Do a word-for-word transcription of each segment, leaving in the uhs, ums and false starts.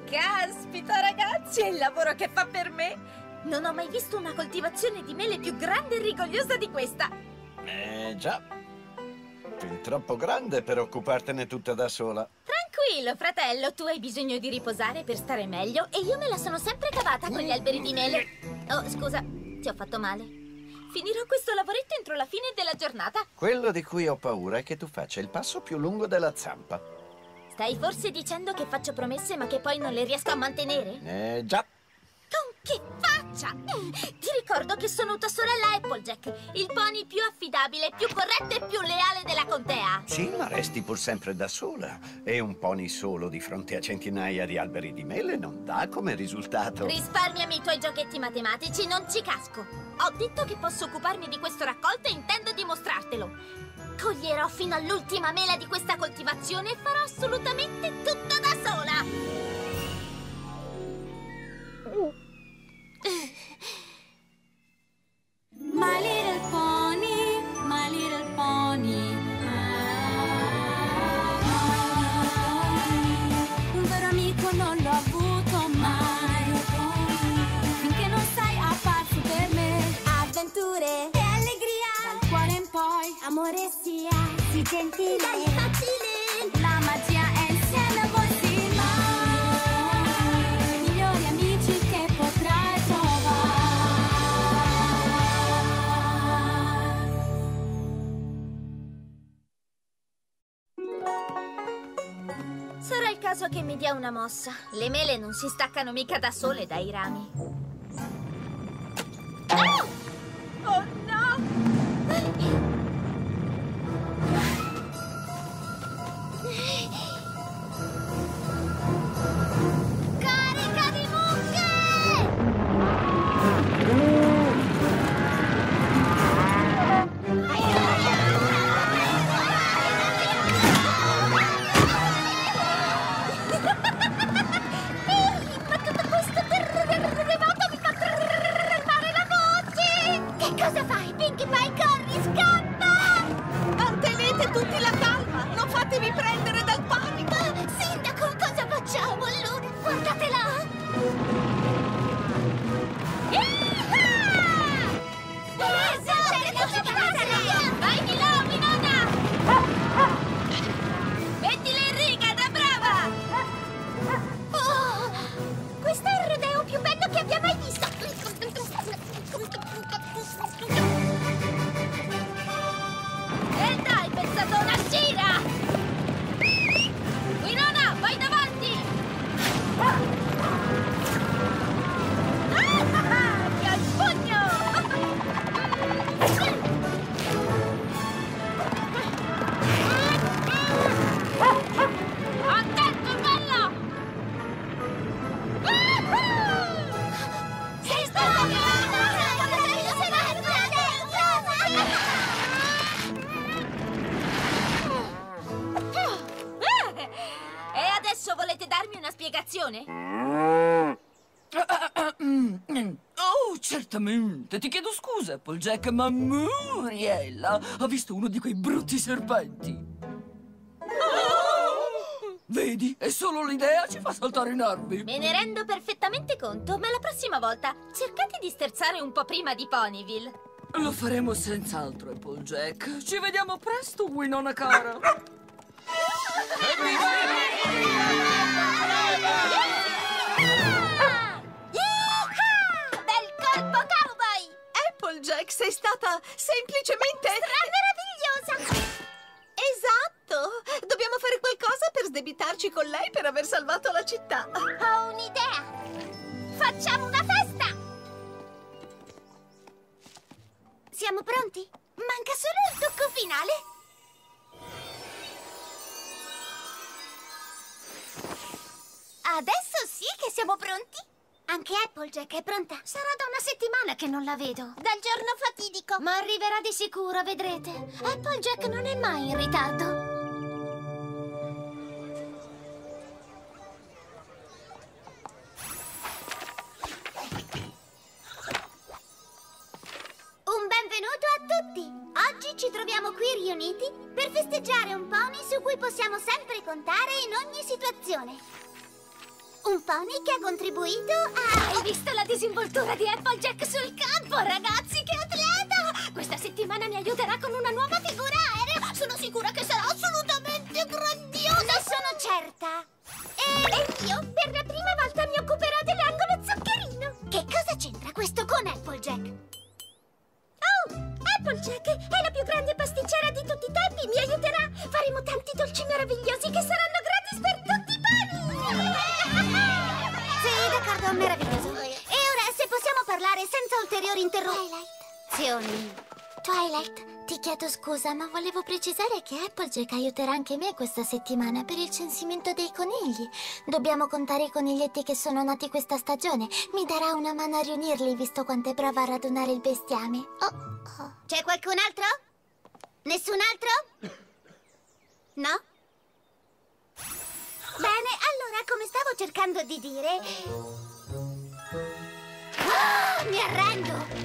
Caspita, ragazzi, è il lavoro che fa per me! Non ho mai visto una coltivazione di mele più grande e rigogliosa di questa! Eh, già. Fin troppo grande per occupartene tutta da sola. Tranquillo, fratello, tu hai bisogno di riposare per stare meglio e io me la sono sempre cavata con gli alberi di mele. Oh, scusa, ti ho fatto male. Finirò questo lavoretto entro la fine della giornata. Quello di cui ho paura è che tu faccia il passo più lungo della zampa. Stai forse dicendo che faccio promesse ma che poi non le riesco a mantenere? Eh, già. Con che faccia? Ti ricordo che sono tua sorella Applejack, il pony più affidabile, più corretto e più leale della contea. Sì, ma resti pur sempre da sola. E un pony solo di fronte a centinaia di alberi di mele non dà come risultato. Risparmiami i tuoi giochetti matematici, non ci casco. Ho detto che posso occuparmi di questo raccolto e intendo dimostrartelo. Coglierò fino all'ultima mela di questa coltivazione e farò assolutamente tutto da sola. My little pony, my little pony. Un vero amico non l'ho avuto mai, finché non sei apparso per me. Avventure e allegria, dal cuore in poi, amore sia, sì gentile, dai facile, la magia è insieme a voi, sì, mai, migliori amici che potrai trovare. Sarà il caso che mi dia una mossa. Le mele non si staccano mica da sole dai rami. Oh! Oh no! Carica di mucche! Ma tutto questo terremoto mi fa tremare la voce! Che cosa fai, Pinkie Pie? Corri, scappa! Mantenete tutti la calma! Non fatevi prendere dal panico! Sindaco, cosa facciamo allora? Guardate là! Vai di là, Winona! Mettila in riga, da brava! Oh, questo è il rodeo più bello che abbia mai visto! E dai, pezzatona, gira! Winona, vai davanti! Ah, che al pugno! Attento, bello! Sei stata E adesso volete darmi una spiegazione? Oh, certamente. Ti chiedo scusa, Applejack, ma Muriel ha visto uno di quei brutti serpenti. Vedi? E solo l'idea ci fa saltare in armi. Me ne rendo perfettamente conto, ma la prossima volta cercate di sterzare un po' prima di Ponyville. Lo faremo senz'altro, Applejack. Ci vediamo presto, Winona cara. Bel colpo, cowboy! Applejack, sei stata semplicemente... Meravigliosa! Esatto! Dobbiamo fare qualcosa per sdebitarci con lei per aver salvato la città. Ho un'idea! Facciamo una festa! Siamo pronti? Manca solo il tocco finale! Adesso sì che siamo pronti! Anche Applejack è pronta. Sarà da una settimana che non la vedo. Dal giorno fatidico. Ma arriverà di sicuro, vedrete. Applejack non è mai in ritardo. Un benvenuto a tutti! Oggi ci troviamo qui riuniti per festeggiare un pony su cui possiamo sempre contare in ogni situazione. Un pony che ha contribuito a... Hai visto la disinvoltura di Applejack sul campo, ragazzi? Che atleta! Questa settimana mi aiuterà con una nuova figura aerea. Sono sicura che sarà assolutamente grandiosa. Ne sono certa. E io, per la prima volta, mi occuperò dell'angolo zuccherino. Che cosa c'entra questo con Applejack? Oh, Applejack è la più grande pasticcera di tutti i tempi. Mi aiuterà. Faremo tanti dolci meravigliosi che saranno gratis per tutti i pani. Sì, d'accordo, meraviglioso. E ora, se possiamo parlare senza ulteriori interruzioni. Twilight, ti chiedo scusa, ma volevo precisare che Applejack aiuterà anche me questa settimana per il censimento dei conigli. Dobbiamo contare i coniglietti che sono nati questa stagione. Mi darà una mano a riunirli, visto quanto è brava a radunare il bestiame. Oh, oh. C'è qualcun altro? Nessun altro? No? Bene, allora, come stavo cercando di dire... Ah, mi arrendo!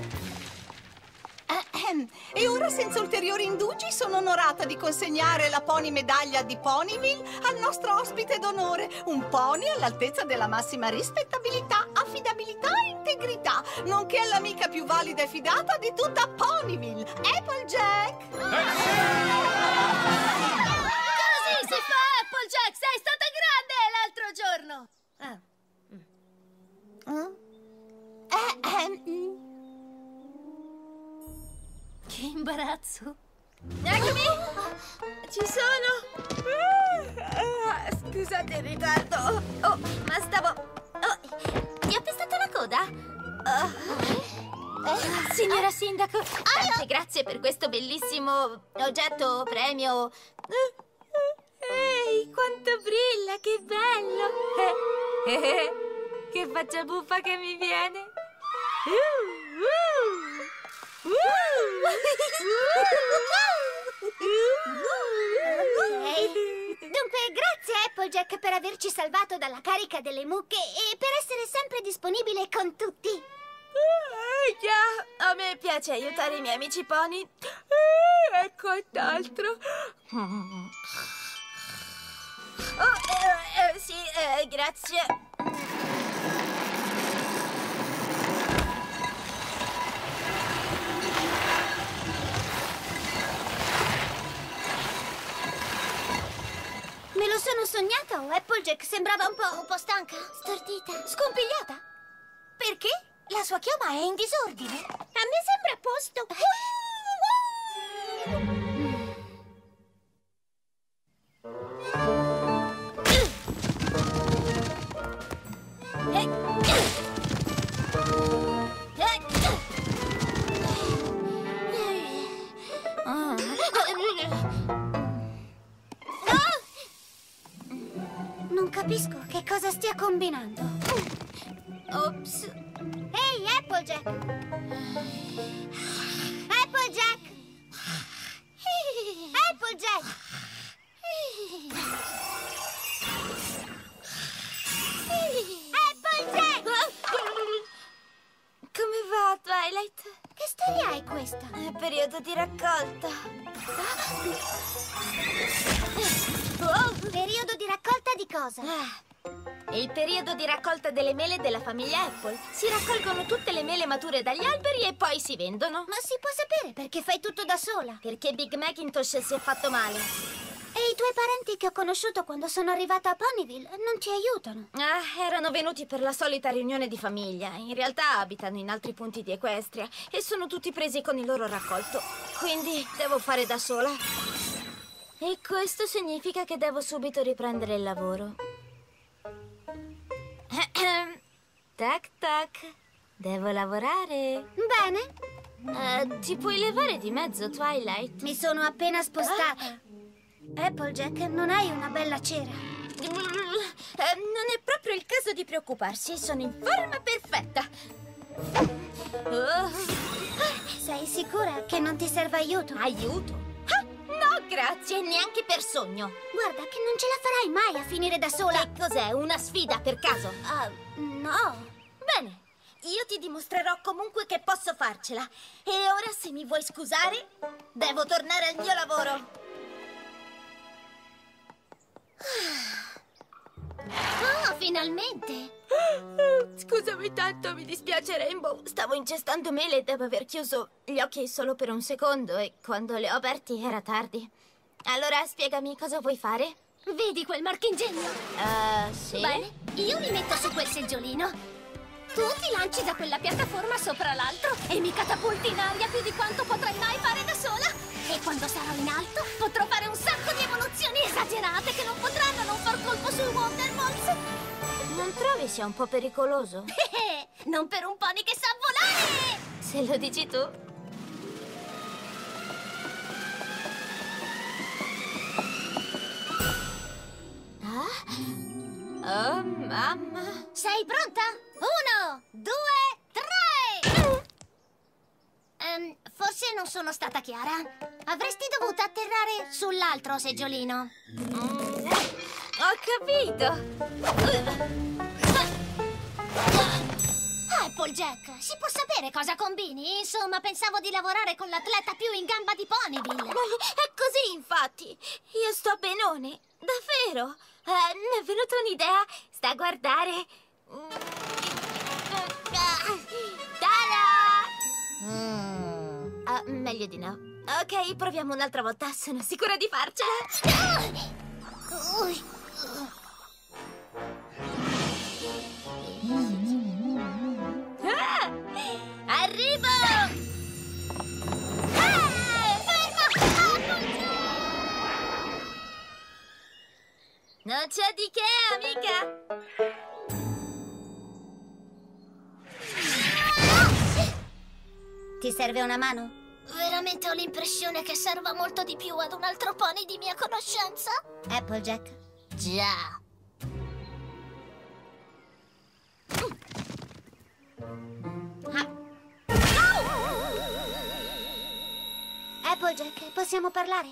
E ora, senza ulteriori indugi, sono onorata di consegnare la Pony Medaglia di Ponyville al nostro ospite d'onore, un pony all'altezza della massima rispettabilità, affidabilità e integrità, nonché all'amica più valida e fidata di tutta Ponyville, Applejack! Così si fa, Applejack! Sei stata grande l'altro giorno! Ah. Eh, ehm... Che imbarazzo! Eccomi! Ci sono! Ah, scusate il ritardo! Oh, ma stavo... Oh, ti ho pestato la coda? Oh. Eh, signora Sindaco, tante grazie per questo bellissimo oggetto, premio. Ehi, quanto brilla, che bello! Eh, eh, che faccia buffa che mi viene! Uh, uh. Okay. Dunque, grazie Applejack per averci salvato dalla carica delle mucche e per essere sempre disponibile con tutti. Eh, già, a me piace aiutare i miei amici pony. Eh, e quant'altro. Oh, eh, eh, sì, eh, grazie. Me lo sono sognato. Applejack sembrava un po'... un po' stanca, stordita, scompigliata. Perché? La sua chioma è in disordine. A me sembra a posto. Non capisco che cosa stia combinando. Ops. Ehi, Applejack! Applejack! Applejack! Applejack! Come va, Twilight? Che storia è questa? È periodo di raccolta. Oh, periodo di raccolta di cosa? Ah, è il periodo di raccolta delle mele della famiglia Apple. Si raccolgono tutte le mele mature dagli alberi e poi si vendono. Ma si può sapere perché fai tutto da sola? Perché Big Macintosh si è fatto male. E i tuoi parenti che ho conosciuto quando sono arrivata a Ponyville non ti aiutano? Ah, erano venuti per la solita riunione di famiglia. In realtà abitano in altri punti di Equestria e sono tutti presi con il loro raccolto. Quindi devo fare da sola. E questo significa che devo subito riprendere il lavoro. Tac tac. Devo lavorare. Bene. Uh, ti puoi levare di mezzo, Twilight? Mi sono appena spostata. Ah. Applejack, non hai una bella cera? Uh, non è proprio il caso di preoccuparsi. Sono in forma perfetta. Uh. Sei sicura che non ti serva aiuto? Aiuto? Ah, no, grazie, neanche per sogno. Guarda che non ce la farai mai a finire da sola. Che cos'è? Una sfida per caso? Uh, no. Bene, io ti dimostrerò comunque che posso farcela. E ora, se mi vuoi scusare, devo tornare al mio lavoro. Oh, Finalmente! Scusami tanto, mi dispiace Rainbow. Stavo incestando mele e devo aver chiuso gli occhi solo per un secondo e quando li ho aperti era tardi. Allora spiegami cosa vuoi fare? Vedi quel marchingegno? Uh, sì. Bene, io mi metto su quel seggiolino. Tu ti lanci da quella piattaforma sopra l'altro e mi catapulti in aria più di quanto potrai mai fare da sola. E quando sarò in alto potrò fare un sacco di evoluzioni esagerate che non potranno non far colpo sui Wonderballs. Non trovi sia un po' pericoloso? Non per un pony che sa volare! Se lo dici tu. Ah? Oh, mamma. Sei pronta? Uno, due, tre! Um, forse non sono stata chiara. Avresti dovuto atterrare sull'altro seggiolino. Mm, ho capito. Applejack, si può sapere cosa combini? Insomma, pensavo di lavorare con l'atleta più in gamba di Ponyville. È così, infatti. Io sto benone. Davvero. Eh, mi è venuta un'idea. Sta a guardare. Ta-da! Mm. Uh, meglio di no. Ok, proviamo un'altra volta. Sono sicura di farcela. Uh. Ah! Arrivo! Ah, ferma! Non c'è di che, amica! Ti serve una mano? Veramente ho l'impressione che serva molto di più ad un altro pony di mia conoscenza. Applejack? Già. Applejack, possiamo parlare?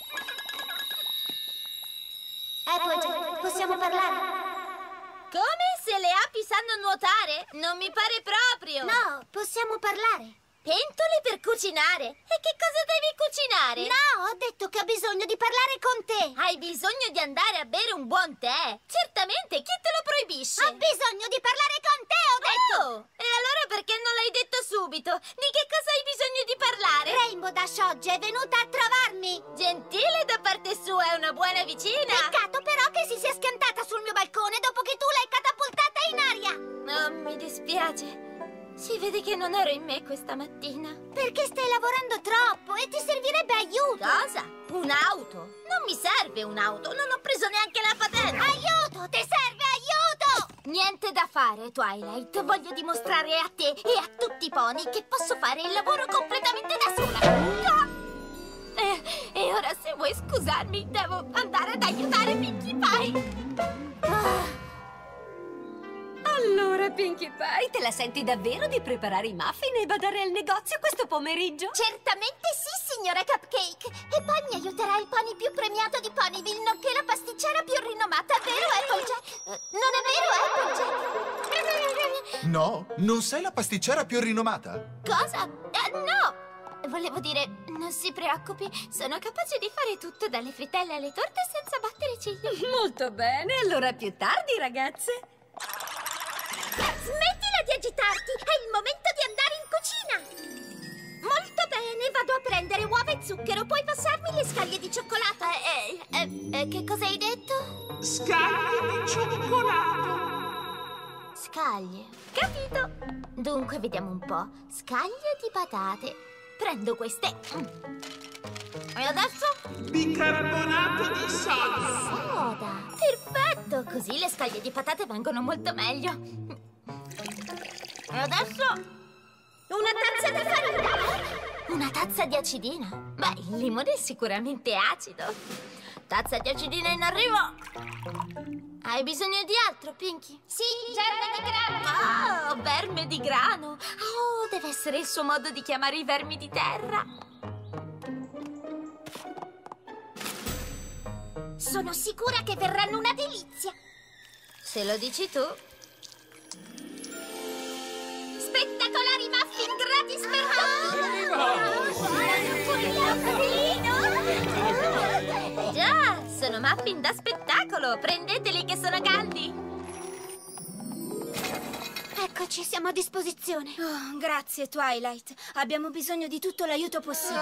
Applejack, possiamo parlare? Come? Se le api sanno nuotare? Non mi pare proprio! No, possiamo parlare. Pentole per cucinare? E che cosa devi cucinare? No, ho detto che ho bisogno di parlare con te. Hai bisogno di andare a bere un buon tè? Certamente, chi te lo proibisce? Ho bisogno di parlare con te, ho detto! Oh, e allora perché non l'hai detto subito? Di che cosa hai bisogno di parlare? Rainbow Dash oggi è venuta a trovarmi. Gentile da parte sua, è una buena vicina. Peccato però che si sia schiantata sul mio balcone dopo che tu l'hai catapultata in aria. Oh, mi dispiace. Si vede che non ero in me questa mattina. Perché stai lavorando troppo e ti servirebbe aiuto. Cosa? Un'auto? Non mi serve un'auto, non ho preso neanche la patente. Aiuto, ti serve aiuto! Niente da fare, Twilight. Voglio dimostrare a te e a tutti i pony che posso fare il lavoro completamente da sola. E, e ora se vuoi scusarmi, devo andare ad aiutare Pinkie Pie. Ah. Allora, Pinkie Pie, te la senti davvero di preparare i muffin e badare al negozio questo pomeriggio? Certamente sì, signora Cupcake. E poi mi aiuterà il pony più premiato di Ponyville, nonché la pasticcera più rinomata, vero Applejack? Non è vero, Applejack? No, non sei la pasticcera più rinomata? Cosa? Eh, no! Volevo dire, non si preoccupi, sono capace di fare tutto, dalle frittelle alle torte senza battere ciglio. Molto bene, allora a più tardi, ragazze. Smettila di agitarti! È il momento di andare in cucina! Molto bene, vado a prendere uova e zucchero. Puoi passarmi le scaglie di cioccolato? Eh, eh, eh, che cosa hai detto? Scaglie di cioccolato! Scaglie, capito? Dunque, vediamo un po'. Scaglie di patate. Prendo queste. E adesso? Bicarbonato di soda! Soda! Perfetto! Così le scaglie di patate vengono molto meglio. E adesso? Una tazza di farina! Una tazza di acidina? Beh, il limone è sicuramente acido. Tazza di acidina in arrivo! Hai bisogno di altro, Pinkie? Sì, germe di grano! Oh, verme di grano! Oh, deve essere il suo modo di chiamare i vermi di terra. Sono sicura che verranno una delizia! Se lo dici tu. Spettacolari muffin gratis per tutti! Già, sono muffin da spettacolo! Prendeteli che sono caldi! Eccoci, siamo a disposizione. Oh, grazie, Twilight. Abbiamo bisogno di tutto l'aiuto possibile.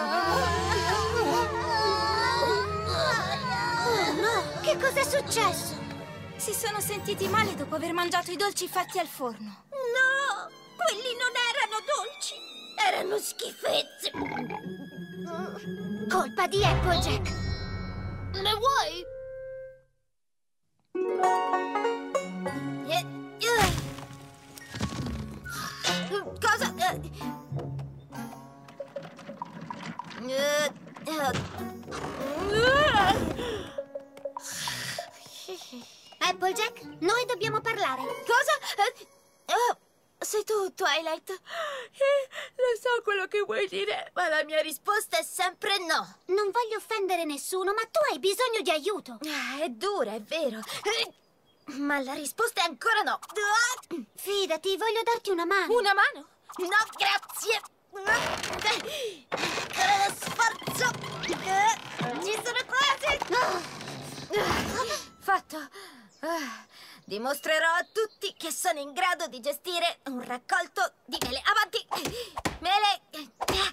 Oh no, che cos'è successo? Si sono sentiti male dopo aver mangiato i dolci fatti al forno. No, quelli non erano dolci, erano schifezze. Colpa di Applejack. Ne vuoi? Eh, eh. Cosa? Eh. Eh, eh. Applejack, noi dobbiamo parlare. Cosa? Eh, oh, sei tu, Twilight? Eh, lo so quello che vuoi dire, ma la mia risposta è sempre no. Non voglio offendere nessuno, ma tu hai bisogno di aiuto. Ah, è dura, è vero. Eh, ma la risposta è ancora no. Fidati, voglio darti una mano. Una mano? No, grazie. Eh, sforzo. Eh, ci sono quasi. Fatto. Ah, dimostrerò a tutti che sono in grado di gestire un raccolto di mele. Avanti! Mele!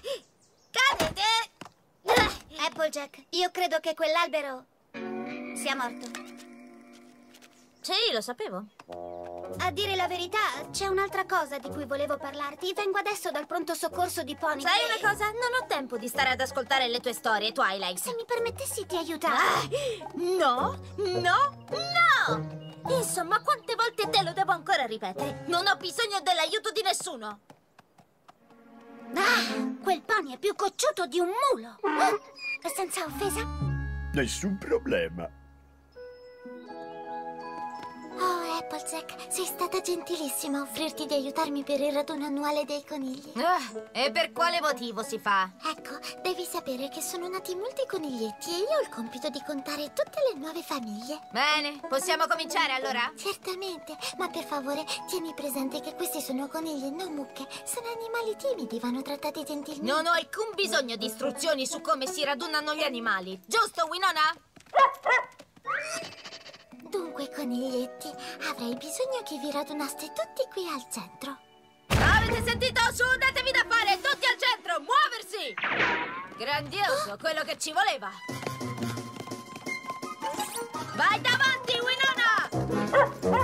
Cadete! Applejack, io credo che quell'albero sia morto. Sì, lo sapevo. A dire la verità, c'è un'altra cosa di cui volevo parlarti. Vengo adesso dal pronto soccorso di Pony. Sai una cosa? Non ho tempo di stare ad ascoltare le tue storie, Twilight. Se mi permettessi di aiutare. Ah, no, no, no! Insomma, quante volte te lo devo ancora ripetere? Non ho bisogno dell'aiuto di nessuno. Ah, quel pony è più cocciuto di un mulo. Ah, senza offesa? Nessun problema. Oh, Applejack, sei stata gentilissima a offrirti di aiutarmi per il raduno annuale dei conigli. Ah, e per quale motivo si fa? Ecco, devi sapere che sono nati molti coniglietti e io ho il compito di contare tutte le nuove famiglie. Bene, possiamo cominciare allora? Certamente, ma per favore tieni presente che questi sono conigli e non mucche. Sono animali timidi, vanno trattati gentilmente. Non ho alcun bisogno di istruzioni su come si radunano gli animali. Giusto, Winona? Dunque, coniglietti, avrei bisogno che vi radunaste tutti qui al centro. Avete sentito? Su, datevi da fare! Tutti al centro! Muoversi! Grandioso, quello che ci voleva! Vai davanti, Winona!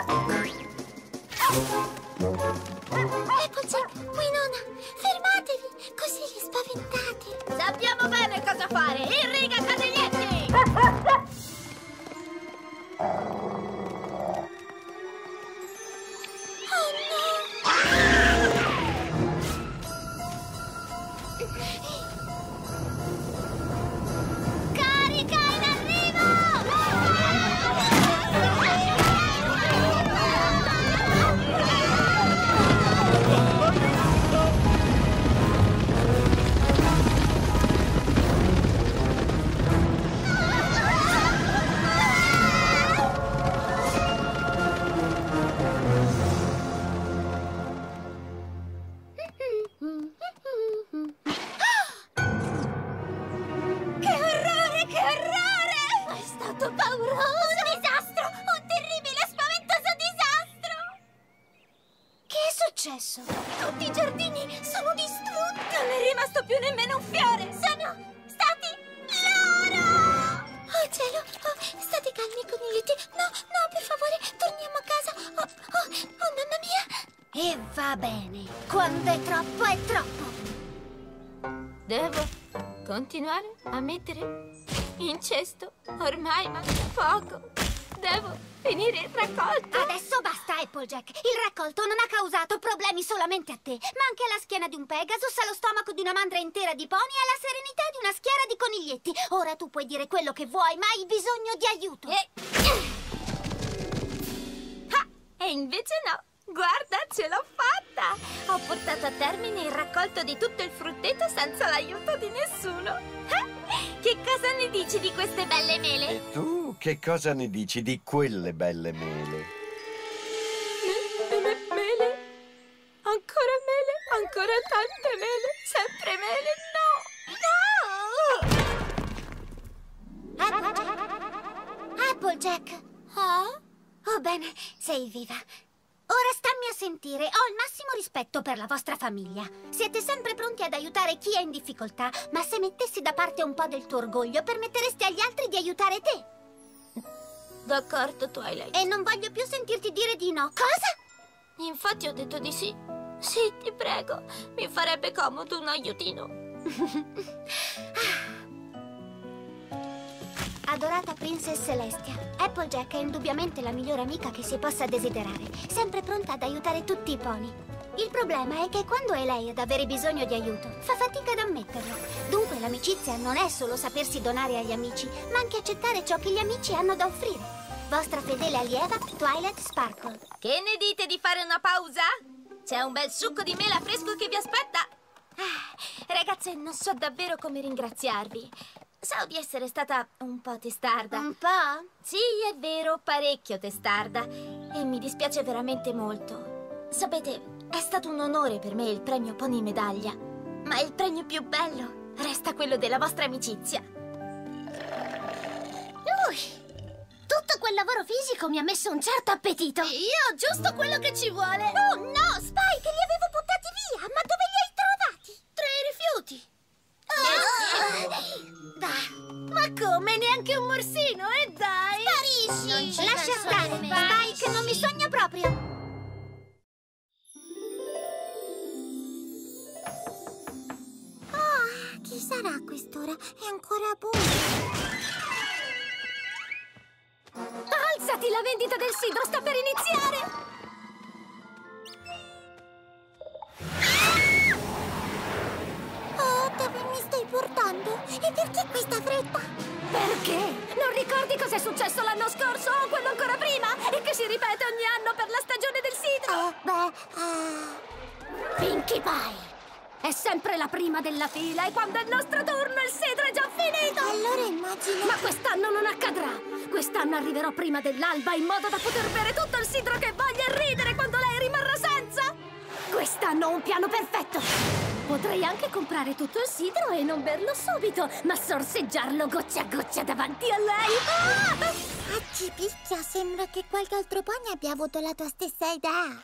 Applejack, Winona, fermatevi, così li spaventate. Sappiamo bene cosa fare! In riga, coniglietti! Tutti i giardini sono distrutti! Non è rimasto più nemmeno un fiore! Sono stati loro! Oh cielo, oh, state calmi coniglietti. No, no, per favore, torniamo a casa. Oh, oh, oh, mamma mia! E va bene, quando è troppo è troppo. Devo continuare a mettere in cesto? Ormai manca poco. Devo finire il raccolto. Adesso basta, Applejack. Il raccolto non ha causato problemi solamente a te, ma anche alla schiena di un Pegasus, allo stomaco di una mandria intera di pony e alla serenità di una schiera di coniglietti. Ora tu puoi dire quello che vuoi, ma hai bisogno di aiuto. E, ah, e invece no. Guarda, ce l'ho fatta! Ho portato a termine il raccolto di tutto il frutteto senza l'aiuto di nessuno. Ah, che cosa ne dici di queste belle mele? E tu che cosa ne dici di quelle belle mele? Mele, mele, ancora mele, ancora tante mele, sempre mele, no! Applejack! Applejack? Oh? Oh, bene, sei viva. Ora stammi a sentire, ho il massimo rispetto per la vostra famiglia. Siete sempre pronti ad aiutare chi è in difficoltà, ma se mettessi da parte un po' del tuo orgoglio, permetteresti agli altri di aiutare te. D'accordo, Twilight. E non voglio più sentirti dire di no. Cosa? Infatti ho detto di sì. Sì, ti prego. Mi farebbe comodo un aiutino. Adorata Princess Celestia, Applejack è indubbiamente la migliore amica che si possa desiderare, sempre pronta ad aiutare tutti i pony. Il problema è che quando è lei ad avere bisogno di aiuto, fa fatica ad ammetterlo. Dunque l'amicizia non è solo sapersi donare agli amici, ma anche accettare ciò che gli amici hanno da offrire. Vostra fedele allieva, Twilight Sparkle. Che ne dite di fare una pausa? C'è un bel succo di mela fresco che vi aspetta. Ah, ragazze, non so davvero come ringraziarvi. So di essere stata un po' testarda. Un po'? Sì, è vero, parecchio testarda. E mi dispiace veramente molto. Sapete, è stato un onore per me il premio Pony Medaglia. Ma il premio più bello resta quello della vostra amicizia. Ui! Tutto quel lavoro fisico mi ha messo un certo appetito. Io ho giusto quello che ci vuole. Oh no, Spike, li avevo buttati via. Ma dove li hai trovati? Tra i rifiuti. Oh. Dai. Ma come? Neanche un morsino, eh dai! Sparisci! Non ci Lascia penso stare, nemmeno. Spike, non mi sogna proprio! Oh, chi sarà a quest'ora? È ancora buio! Alzati, la vendita del sidro sta per iniziare! Oh, dove mi stai portando? E perché questa fretta? Perché? Non ricordi cos'è successo l'anno scorso o quello ancora prima? E che si ripete ogni anno per la stagione del sidro? Eh, beh, uh... Pinkie Pie! È sempre la prima della fila e quando è il nostro turno il sidro è già finito! Allora immagino... Ma quest'anno non accadrà! Quest'anno arriverò prima dell'alba in modo da poter bere tutto il sidro che voglio e ridere quando lei rimarrà senza! Quest'anno ho un piano perfetto! Potrei anche comprare tutto il sidro e non berlo subito, ma sorseggiarlo goccia a goccia davanti a lei! Ah! Acci picchia, sembra che qualche altro pony abbia avuto la tua stessa idea.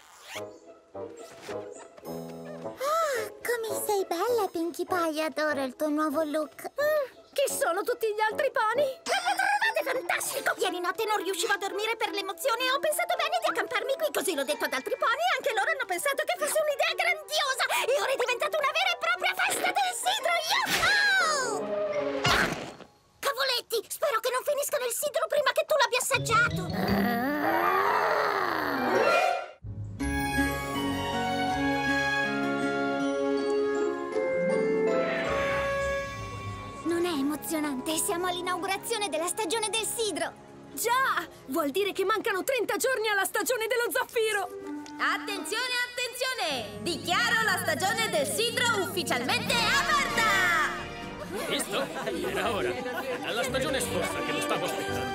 Ah, come sei bella, Pinkie Pie, adoro il tuo nuovo look. Mm, chi sono tutti gli altri pony? L'ho trovate fantastico! Ieri notte non riuscivo a dormire per l'emozione e ho pensato bene di accamparmi qui, così l'ho detto ad altri pony e anche loro hanno pensato che fosse un'idea grandiosa e ora è diventata una vera e propria festa del sidro! Yahoo! Ah, cavoletti, spero che non finiscano il sidro prima che tu l'abbia assaggiato! Non è emozionante? Siamo all'inaugurazione della stagione del sidro! Già! Vuol dire che mancano trenta giorni alla stagione dello zaffiro! Attenzione, attenzione! Dichiaro la stagione del sidro ufficialmente aperta! Visto? Era ora. Alla stagione scorsa che lo stavo aspettando.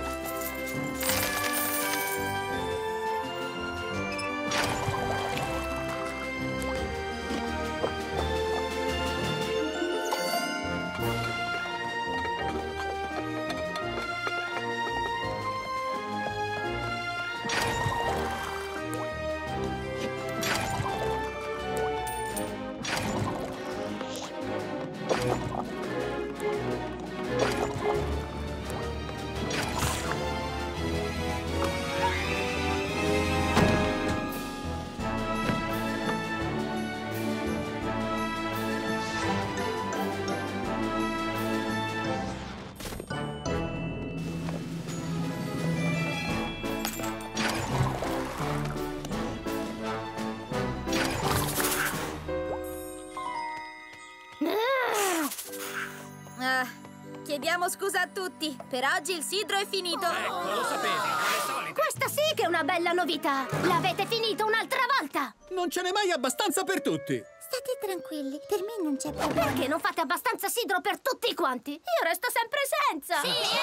Ah, chiediamo scusa a tutti. Per oggi il sidro è finito. Ecco, lo sapevi, come solito. Questa sì che è una bella novità! L'avete finito un'altra volta! Non ce n'è mai abbastanza per tutti. State tranquilli, per me non c'è problema. Perché non fate abbastanza sidro per tutti quanti? Io resto sempre senza!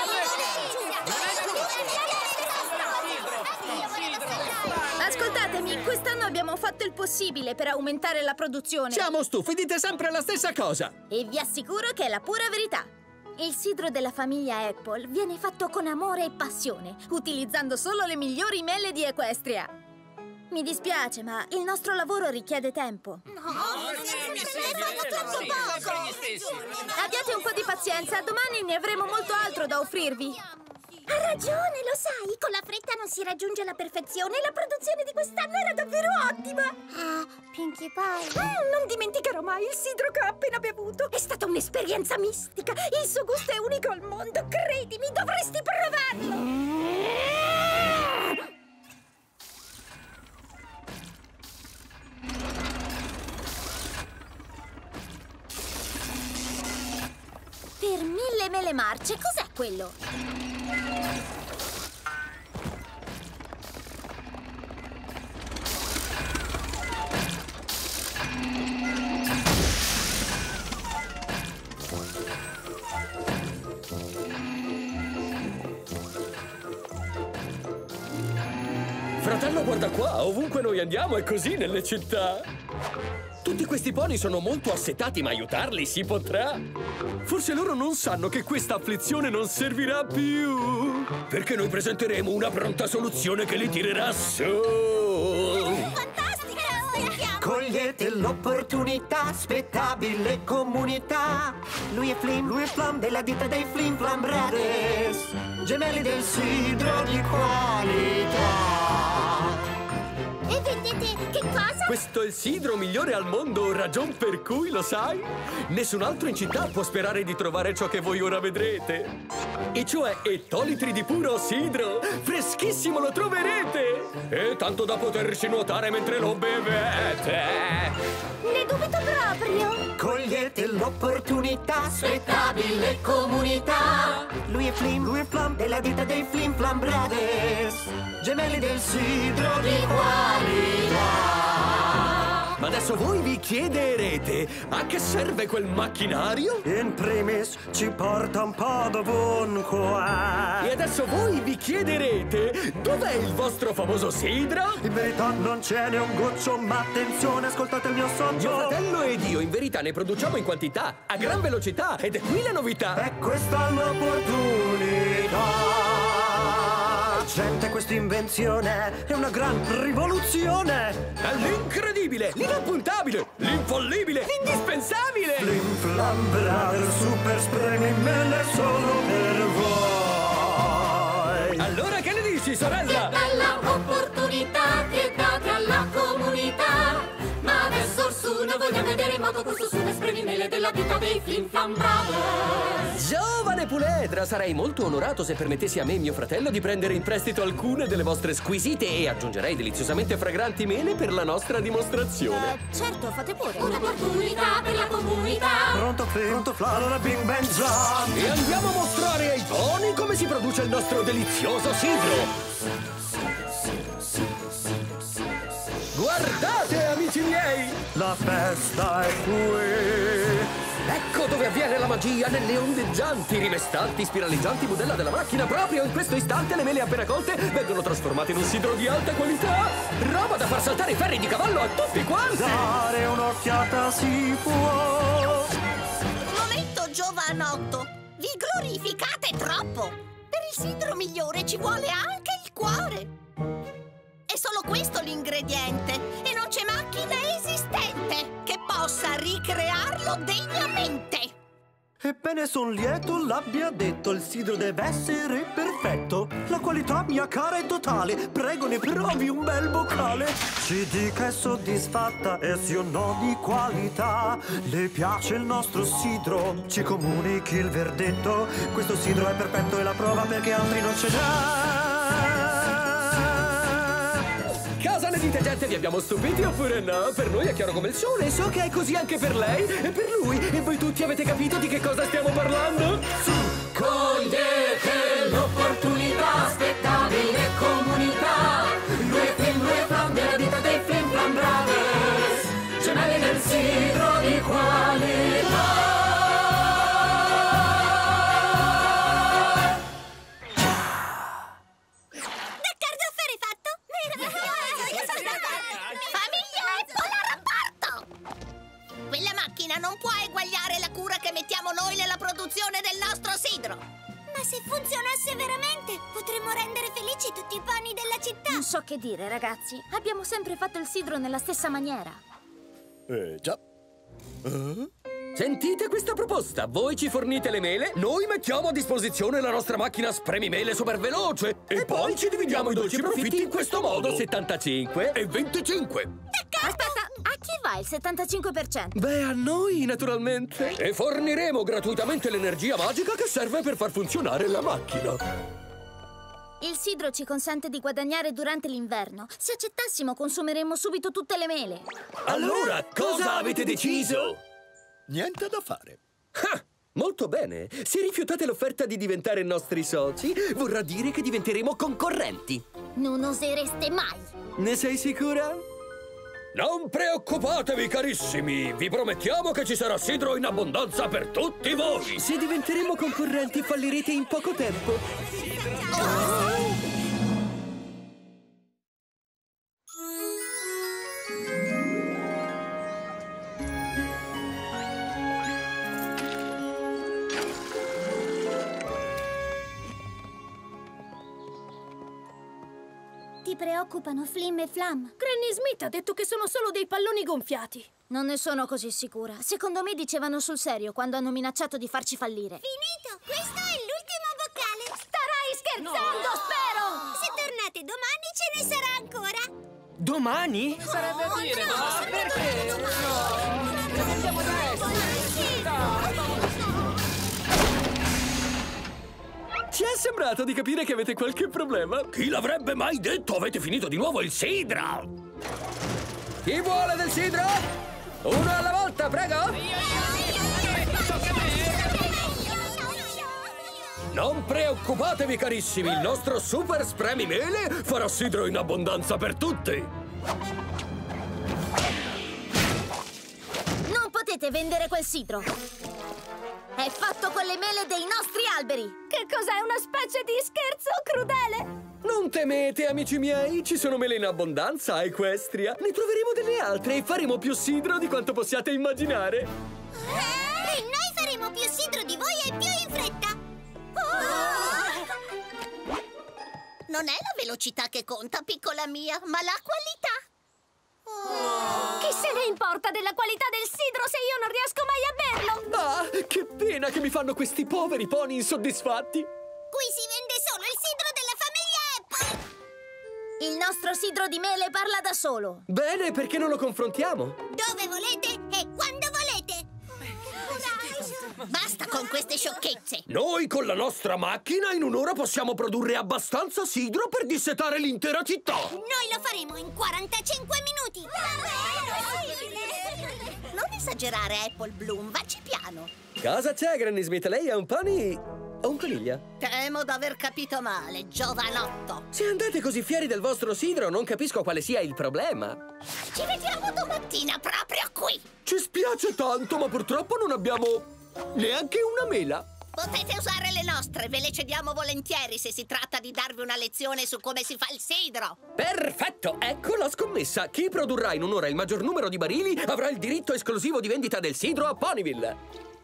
Ascoltatemi, quest'anno abbiamo fatto il possibile per aumentare la produzione. Siamo stufi, dite sempre la stessa cosa. E vi assicuro che è la pura verità. Il sidro della famiglia Apple viene fatto con amore e passione, utilizzando solo le migliori mele di Equestria. Mi dispiace, ma il nostro lavoro richiede tempo. No, troppo poco. Abbiate un po' di pazienza, domani ne avremo molto altro da offrirvi. Ha ragione, lo sai, con la fretta non si raggiunge la perfezione e la produzione di quest'anno era davvero ottima. Ah, Pinkie Pie. Mm, non dimenticherò mai il sidro che ho appena bevuto. È stata un'esperienza mistica. Il suo gusto è unico al mondo, credimi, dovresti provarlo. Per mille mele marce, cos'è quello? Fratello, guarda qua, ovunque noi andiamo è così nelle città. Tutti questi pony sono molto assetati, ma aiutarli si potrà. Forse loro non sanno che questa afflizione non servirà più, perché noi presenteremo una pronta soluzione che li tirerà su. Fantastica! Cogliete l'opportunità, spettabile comunità. Lui è Flim, lui è Flam, della ditta dei Flim Flam Brothers, gemelli del sidro di qualità. E vendete che cosa? Questo è il sidro migliore al mondo, ragion per cui, lo sai? Nessun altro in città può sperare di trovare ciò che voi ora vedrete. E cioè ettolitri di puro sidro. Freschissimo lo troverete! E tanto da poterci nuotare mentre lo bevete. Ne dubito proprio. Cogliete l'opportunità, spettabile comunità. Lui è Flim, lui è Flam, della ditta dei Flim Flam Brothers, gemelli del sidro di qualità. Ma adesso voi vi chiederete, a che serve quel macchinario? In primis ci porta un po' dovunque. E adesso voi vi chiederete, dov'è il vostro famoso sidro? In verità non ce n'è un goccio, ma attenzione, ascoltate il mio soggio. Mio fratello ed io in verità ne produciamo in quantità, a gran velocità, ed è qui la novità. E questa è l'opportunità. Gente, questa invenzione è una gran rivoluzione. È l'incredibile, l'inappuntabile, l'infollibile, l'indispensabile. Flim Flam Brothers, super spremi mele solo per voi. Allora che ne dici, sorella? Che bella opportunità che date alla comunità. Ma adesso Orsuna vogliamo vedere in moto questo super spremi mele della ditta dei Flim Flam Brothers. Giovane puledra, sarei molto onorato se permettessi a me e mio fratello di prendere in prestito alcune delle vostre squisite e aggiungerei deliziosamente fragranti mele per la nostra dimostrazione. Uh, certo, fate pure. Un'opportunità per la comunità. Pronto Flim, pronto Flam, allora Bing Bang Jump. E andiamo a mostrare ai pony come si produce il nostro delizioso sidro. Guardate, amici miei! La festa è qui. Ecco dove avviene la magia, nelle ondeggianti, rimestanti, spiraleggianti budella della macchina. Proprio in questo istante le mele appena colte vengono trasformate in un sidro di alta qualità. Roba da far saltare i ferri di cavallo a tutti quanti! Dare un'occhiata si può. Momento, giovanotto! Vi glorificate troppo! Per il sidro migliore ci vuole anche il cuore! È solo questo l'ingrediente e non c'è macchina esistente che possa ricrearlo degnamente! Ebbene, son lieto l'abbia detto, il sidro deve essere perfetto. La qualità mia cara è totale, prego ne provi un bel boccale. Ci dica è soddisfatta e sì o no di qualità. Le piace il nostro sidro, ci comunichi il verdetto. Questo sidro è perfetto e la prova perché altri non ce n'è. Cosa ne dite, gente? Vi abbiamo stupiti oppure no? Per noi è chiaro come il sole e so che è così anche per lei e per lui. E voi tutti avete capito di che cosa stiamo parlando? Cogliete l'opportunità, spettabile comunità. Lui è Flim, lui è Flam, della ditta dei Flim Flam Brothers, gemelli del sidro di qualità. Non può eguagliare la cura che mettiamo noi nella produzione del nostro sidro. Ma se funzionasse veramente, potremmo rendere felici tutti i pony della città. Non so che dire, ragazzi. Abbiamo sempre fatto il sidro nella stessa maniera. Eh, già. Uh? Sentite questa proposta. Voi ci fornite le mele, noi mettiamo a disposizione la nostra macchina spremimele super veloce. E, e poi ci dividiamo i dolci profitti in questo modo. settantacinque e venticinque. Aspetta, a chi va il settantacinque per cento? Beh, a noi, naturalmente. E forniremo gratuitamente l'energia magica che serve per far funzionare la macchina. Il sidro ci consente di guadagnare durante l'inverno. Se accettassimo, consumeremmo subito tutte le mele. Allora, cosa avete deciso? Niente da fare. Ah, molto bene. Se rifiutate l'offerta di diventare nostri soci, vorrà dire che diventeremo concorrenti. Non osereste mai. Ne sei sicura? Non preoccupatevi, carissimi! Vi promettiamo che ci sarà sidro in abbondanza per tutti voi! Se diventeremo concorrenti, fallirete in poco tempo. Oh! Ti preoccupano Flim e Flam? Granny Smith ha detto che sono solo dei palloni gonfiati. Non ne sono così sicura. Secondo me dicevano sul serio quando hanno minacciato di farci fallire. Finito! Questo è l'ultimo boccale! Starai scherzando, no. Spero! Se tornate domani ce ne sarà ancora! Domani? Sarebbe a dire, no, ma perché? No! Ci sentiamo adesso! Ci è sembrato di capire che avete qualche problema? Chi l'avrebbe mai detto? Avete finito di nuovo il sidro! Chi vuole del sidro? Uno alla volta, prego! Non preoccupatevi, carissimi! Il nostro super spremimele farà sidro in abbondanza per tutti! Non potete vendere quel sidro! È fatto con le mele dei nostri alberi! Che cos'è? Una specie di scherzo crudele? Non temete, amici miei, ci sono mele in abbondanza a Equestria. Ne troveremo delle altre e faremo più sidro di quanto possiate immaginare. Eh? E noi faremo più sidro di voi e più in fretta. Oh! Non è la velocità che conta, piccola mia, ma la qualità. Oh. Chi se ne importa della qualità del sidro se io non riesco mai a berlo? Ah, che pena che mi fanno questi poveri pony insoddisfatti. Qui si vende solo il sidro della famiglia Apple. Il nostro sidro di mele parla da solo. Bene, perché non lo confrontiamo? Dove volete e quando volete. Basta con queste sciocchezze. Noi con la nostra macchina in un'ora possiamo produrre abbastanza sidro per dissetare l'intera città. Noi lo faremo in quarantacinque minuti. Non esagerare, Apple Bloom, vacci piano. Cosa c'è, Granny Smith? Lei è un pony o un coniglio? Temo d'aver capito male, giovanotto. Se andate così fieri del vostro sidro, non capisco quale sia il problema. Ci vediamo domattina proprio qui. Ci spiace tanto, ma purtroppo non abbiamo neanche una mela. Potete usare le nostre, ve le cediamo volentieri se si tratta di darvi una lezione su come si fa il sidro. Perfetto, ecco la scommessa. Chi produrrà in un'ora il maggior numero di barili avrà il diritto esclusivo di vendita del sidro a Ponyville.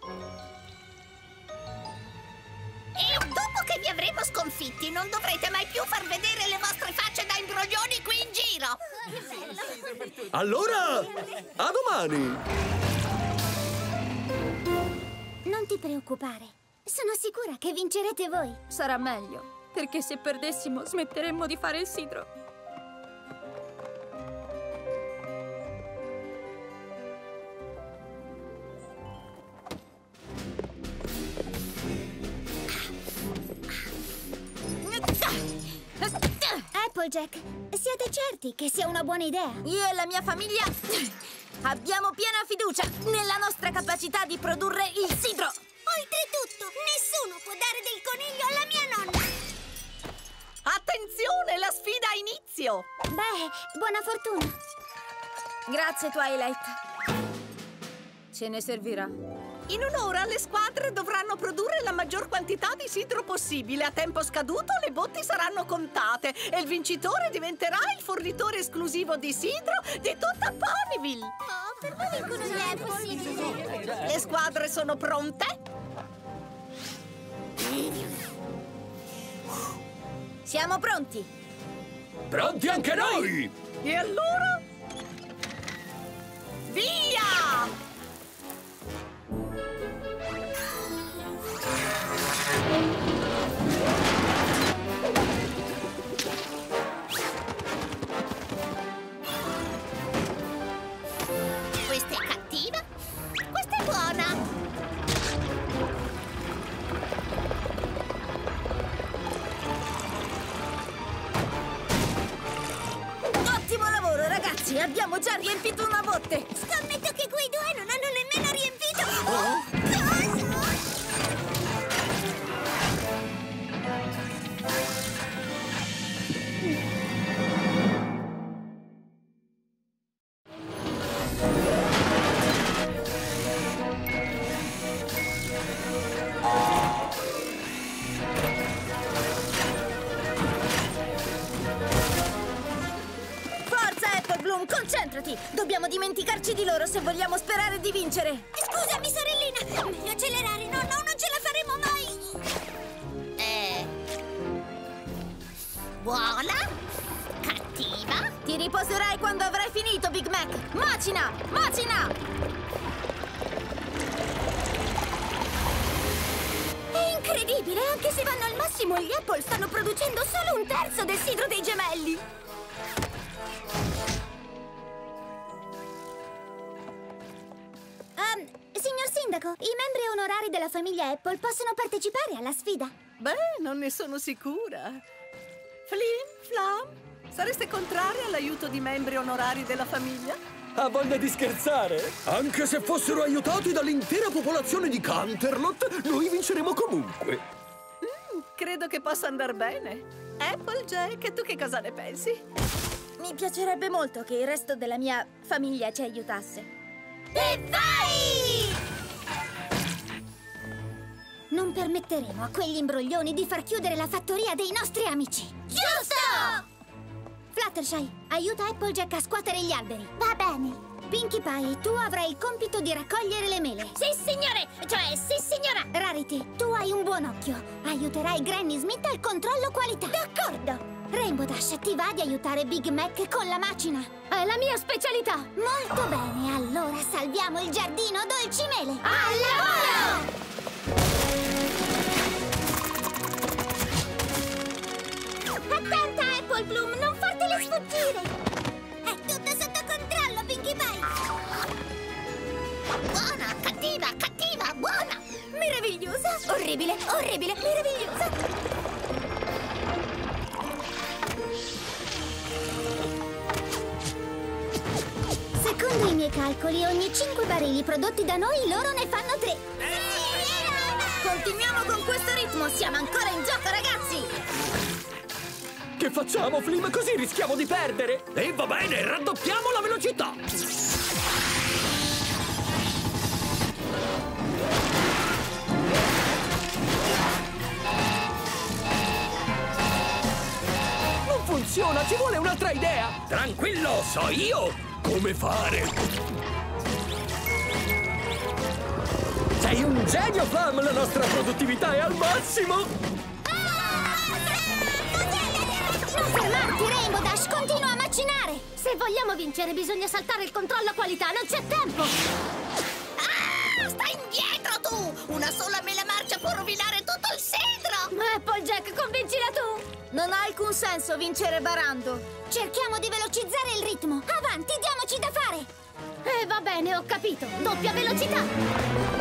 E dopo che vi avremo sconfitti, non dovrete mai più far vedere le vostre facce da imbroglioni qui in giro. Allora, a domani! Non ti preoccupare. Sono sicura che vincerete voi. Sarà meglio, perché se perdessimo smetteremmo di fare il sidro. Applejack, siete certi che sia una buona idea? Io e la mia famiglia abbiamo piena fiducia nella nostra capacità di produrre il sidro. Oltretutto, nessuno può dare del coniglio alla mia nonna. Attenzione, la sfida ha inizio. Beh, buona fortuna. Grazie, Twilight. Ce ne servirà. In un'ora le squadre dovranno produrre la maggior quantità di sidro possibile. A tempo scaduto le botti saranno contate e il vincitore diventerà il fornitore esclusivo di sidro di tutta Ponyville. Oh, per me non è possibile. Le squadre sono pronte? Siamo pronti! Pronti anche noi! E allora? Via! Questa è cattiva, questa è buona. Ottimo lavoro, ragazzi! Abbiamo già riempito una botte! Scommetto che quei due non hanno nemmeno riempito... Oh. Concentrati! Dobbiamo dimenticarci di loro se vogliamo sperare di vincere! Scusami, sorellina! Meglio accelerare! No, no, non ce la faremo mai! Eh... Buona? Cattiva? Ti riposerai quando avrai finito, Big Mac! Macina! Macina! È incredibile! Anche se vanno al massimo, gli Apple stanno producendo solo un terzo del sidro dei gemelli! Um, signor Sindaco, i membri onorari della famiglia Apple possono partecipare alla sfida? Beh, non ne sono sicura. Flim, Flam, sareste contrari all'aiuto di membri onorari della famiglia? Ha voglia di scherzare? Anche se fossero aiutati dall'intera popolazione di Canterlot, noi vinceremo comunque. Mm, credo che possa andar bene. Applejack, tu che cosa ne pensi? Mi piacerebbe molto che il resto della mia famiglia ci aiutasse. E vai! Non permetteremo a quegli imbroglioni di far chiudere la fattoria dei nostri amici. Giusto! Fluttershy, aiuta Applejack a scuotere gli alberi. Va bene. Pinkie Pie, tu avrai il compito di raccogliere le mele. Sì, signore! Cioè, sì, signora! Rarity, tu hai un buon occhio. Aiuterai Granny Smith al controllo qualità. D'accordo! Rainbow Dash, ti va di aiutare Big Mac con la macina? È la mia specialità! Molto bene, allora salviamo il giardino dolcimele! Al lavoro! Attenta, Apple Bloom, non fartele sfuggire! È tutto sotto controllo, Pinkie Pie! Buona, cattiva, cattiva, buona! Meravigliosa! Orribile, orribile, meravigliosa! Secondo i miei calcoli, ogni cinque barili prodotti da noi, loro ne fanno tre. Continuiamo con questo ritmo, siamo ancora in gioco, ragazzi! Che facciamo, Flim? Così rischiamo di perdere! E va bene, raddoppiamo la velocità! Non funziona, ci vuole un'altra idea! Tranquillo, so io come fare! Sei un genio, Flam! La nostra produttività è al massimo! Non fermarti, Rainbow Dash! Continua a macinare! Se vogliamo vincere bisogna saltare il controllo qualità, non c'è tempo! Ah, stai indietro tu! Una sola mela marcia può rovinare tutto il sidro! Applejack, convincila tu! Non ha alcun senso vincere barando. Cerchiamo di velocizzare il ritmo! Avanti, diamoci da fare! Eh, va bene, ho capito! Doppia velocità!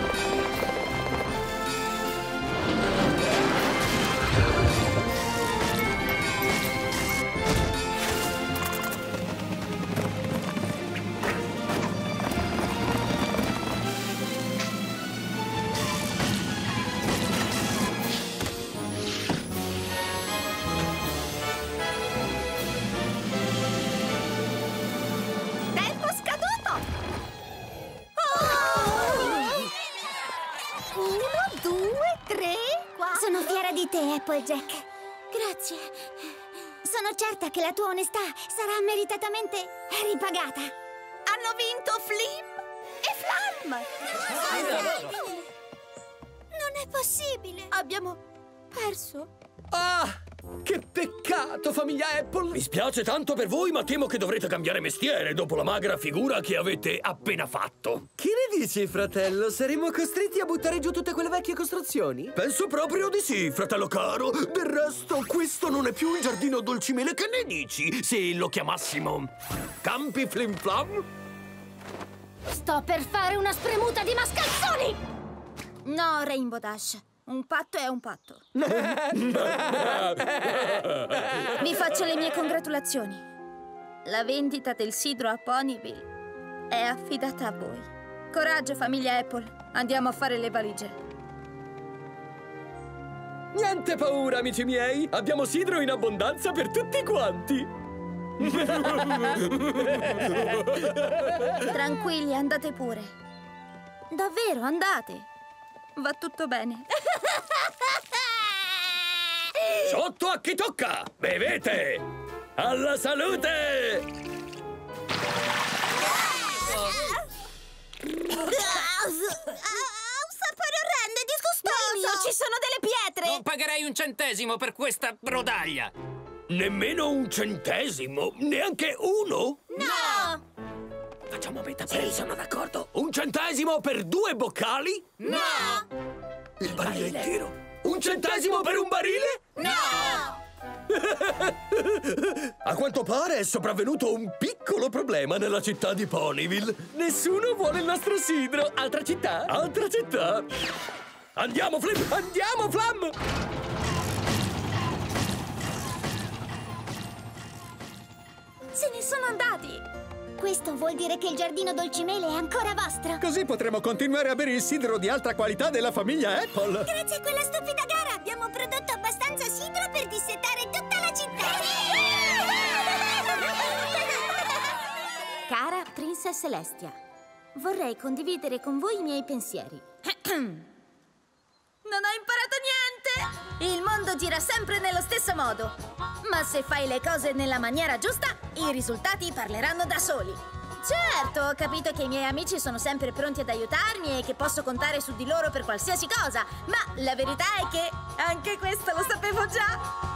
Sono fiera di te, Applejack. Grazie. Sono certa che la tua onestà sarà meritatamente ripagata. Hanno vinto Flim e Flam! Non è possibile. Abbiamo perso. Ah! Che peccato, famiglia Apple! Mi spiace tanto per voi, ma temo che dovrete cambiare mestiere dopo la magra figura che avete appena fatto. Che ne dici, fratello? Saremo costretti a buttare giù tutte quelle vecchie costruzioni? Penso proprio di sì, fratello caro. Del resto, questo non è più il giardino Dolcimele. Che ne dici se lo chiamassimo Campi Flim Flam? Sto per fare una spremuta di mascalzoni! No, Rainbow Dash. Un patto è un patto. Vi faccio le mie congratulazioni. La vendita del sidro a Ponyville è affidata a voi. Coraggio, famiglia Apple. Andiamo a fare le valigie. Niente paura, amici miei. Abbiamo sidro in abbondanza per tutti quanti. Tranquilli, andate pure. Davvero, andate. Va tutto bene. Sotto a chi tocca! Bevete! Alla salute! Ha un sapore orrendo e disgustoso! Mio, ci sono delle pietre! Non pagherei un centesimo per questa brodaglia! Nemmeno un centesimo? Neanche uno? No! Facciamo metà prezzo, sono d'accordo. Un centesimo per due boccali? No! Il barile è intero. Un centesimo per un barile? No! A quanto pare è sopravvenuto un piccolo problema nella città di Ponyville. Nessuno vuole il nostro sidro. Altra città? Altra città? Andiamo, Flim! Andiamo, Flam! Se ne sono andati! Questo vuol dire che il giardino Dolcimele è ancora vostro. Così potremo continuare a bere il sidro di alta qualità della famiglia Apple. Grazie a quella stupida gara abbiamo prodotto abbastanza sidro per dissetare tutta la città. Cara Princess Celestia, vorrei condividere con voi i miei pensieri. Non ho imparato niente! Il mondo gira sempre nello stesso modo. Ma se fai le cose nella maniera giusta, i risultati parleranno da soli. Certo, ho capito che i miei amici sono sempre pronti ad aiutarmi e che posso contare su di loro per qualsiasi cosa. Ma la verità è che anche questo lo sapevo già.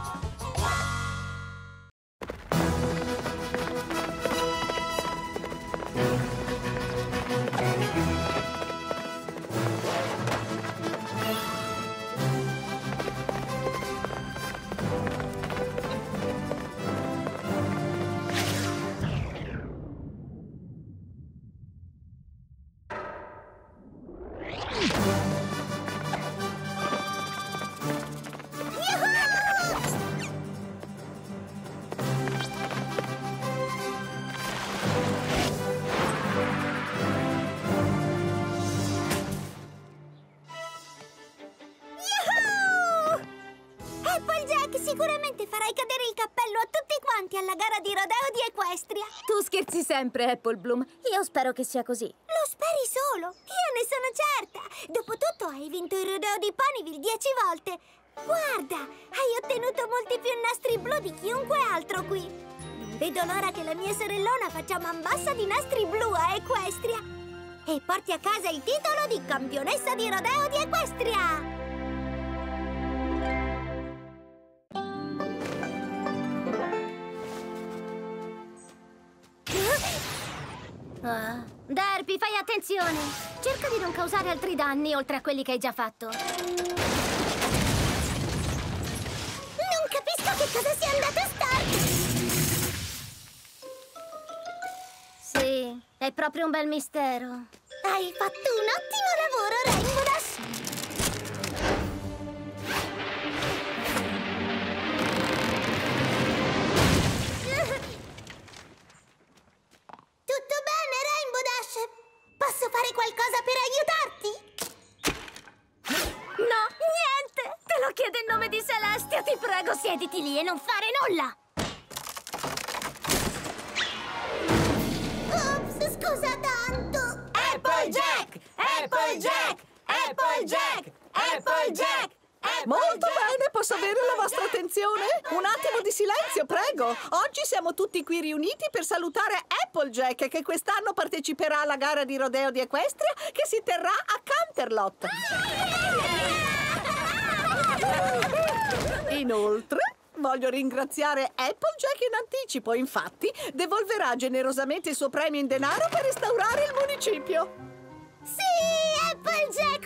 Sicuramente farai cadere il cappello a tutti quanti alla gara di rodeo di Equestria. Tu scherzi sempre, Apple Bloom. Io spero che sia così. Lo speri solo? Io ne sono certa. Dopotutto hai vinto il rodeo di Ponyville dieci volte. Guarda, hai ottenuto molti più nastri blu di chiunque altro qui. Non vedo l'ora che la mia sorellona faccia man bassa di nastri blu a Equestria e porti a casa il titolo di campionessa di rodeo di Equestria. Ah. Derpy, fai attenzione! Cerca di non causare altri danni oltre a quelli che hai già fatto. Non capisco che cosa sia andato storto! Sì, è proprio un bel mistero. Hai fatto un ottimo lavoro, Rainbow Dash! Tutto bene, Rainbow Dash? Posso fare qualcosa per aiutarti? No, niente! Te lo chiedo in nome di Celestia, ti prego, siediti lì e non fare nulla! Ops, scusa tanto! Applejack! Applejack! Applejack! Applejack! Molto bene, posso avere la vostra attenzione? Un attimo di silenzio, prego. Oggi siamo tutti qui riuniti per salutare Applejack, che quest'anno parteciperà alla gara di rodeo di Equestria che si terrà a Canterlot. Inoltre, voglio ringraziare Applejack in anticipo. Infatti, devolverà generosamente il suo premio in denaro per restaurare il municipio. Sì, Applejack!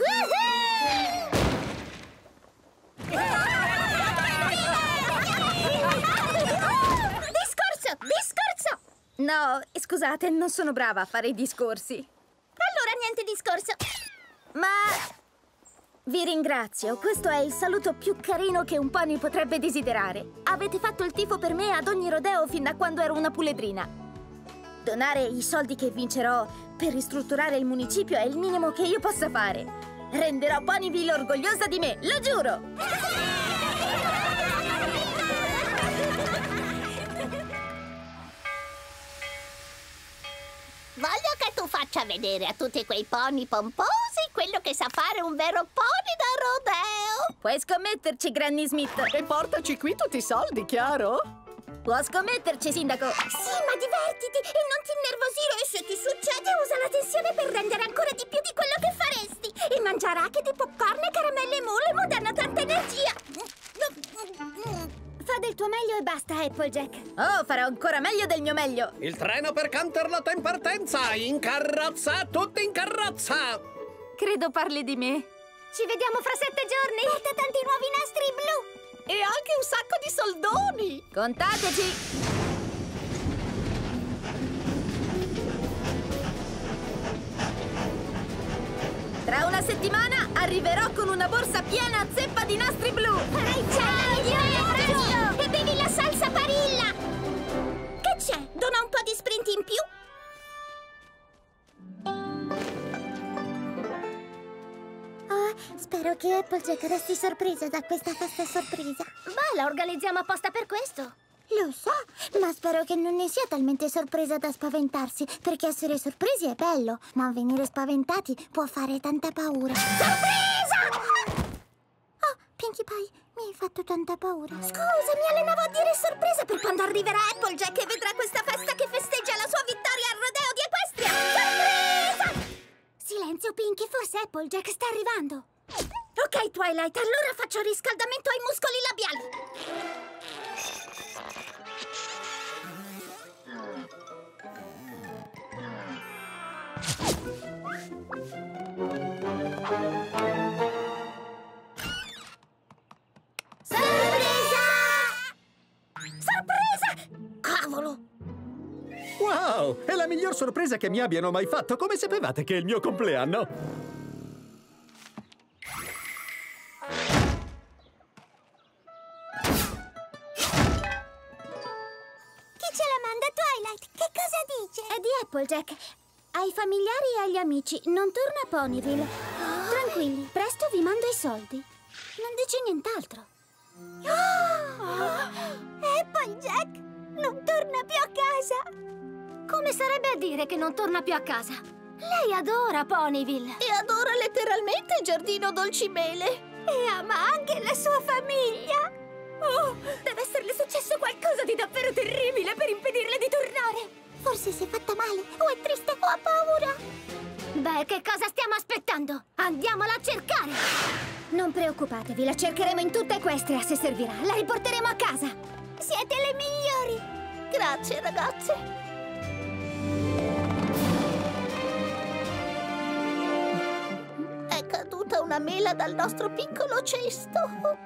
Discorso! Discorso! No, scusate, non sono brava a fare i discorsi. Allora niente discorso. Ma vi ringrazio, questo è il saluto più carino che un pony potrebbe desiderare. Avete fatto il tifo per me ad ogni rodeo fin da quando ero una puledrina. Donare i soldi che vincerò per ristrutturare il municipio è il minimo che io possa fare. Renderò Ponyville orgogliosa di me, lo giuro! Voglio che tu faccia vedere a tutti quei pony pomposi quello che sa fare un vero pony da rodeo. Puoi scommetterci, Granny Smith. E portaci qui tutti i soldi, chiaro? Può scommetterci, sindaco. Sì, ma divertiti e non ti innervosire. E se ti succede, usa la tensione per rendere ancora di più di quello che faresti. E mangiare anche di popcorn e caramelle Mulemo danno tanta energia. Fa del tuo meglio e basta, Applejack. Oh, farò ancora meglio del mio meglio. Il treno per Canterlot è in partenza! In carrozza, tutti in carrozza! Credo parli di me. Ci vediamo fra sette giorni. Porta tanti nuovi nastri blu. E anche un sacco di soldoni! Contateci! Tra una settimana arriverò con una borsa piena zeppa di nastri blu! Farai ciao, Dio, presto! E bevi la salsa Parilla! Che c'è? Dona un po' di sprint in più? Spero che Applejack resti sorpresa da questa festa sorpresa. Ma la organizziamo apposta per questo. Lo so, ma spero che non ne sia talmente sorpresa da spaventarsi, perché essere sorpresi è bello, ma venire spaventati può fare tanta paura. Sorpresa! Oh, Pinkie Pie, mi hai fatto tanta paura. Scusa, mi allenavo a dire sorpresa per quando arriverà Applejack e vedrà questa festa che festeggia la sua vittoria al rodeo di Equestria. Sorpresa! Silenzio, Pinkie, forse Applejack sta arrivando. Ok, Twilight, allora faccio riscaldamento ai muscoli labiali. Sorpresa! Sorpresa! Cavolo! Wow! È la miglior sorpresa che mi abbiano mai fatto! Come sapevate che è il mio compleanno? Che cosa dice? È di Applejack. Ai familiari e agli amici, non torna a Ponyville. Oh. Tranquilli, presto vi mando i soldi. Non dice nient'altro. Oh. Applejack non torna più a casa. Come sarebbe a dire che non torna più a casa? Lei adora Ponyville. E adora letteralmente il giardino dolcimele. E ama anche la sua famiglia. Oh, deve esserle successo qualcosa di davvero terribile per impedirle di tornare. Forse si è fatta male, o è triste o ha paura. Beh, che cosa stiamo aspettando? Andiamola a cercare! Non preoccupatevi, la cercheremo in tutta Equestria se servirà. La riporteremo a casa. Siete le migliori. Grazie, ragazze. È caduta una mela dal nostro piccolo cesto.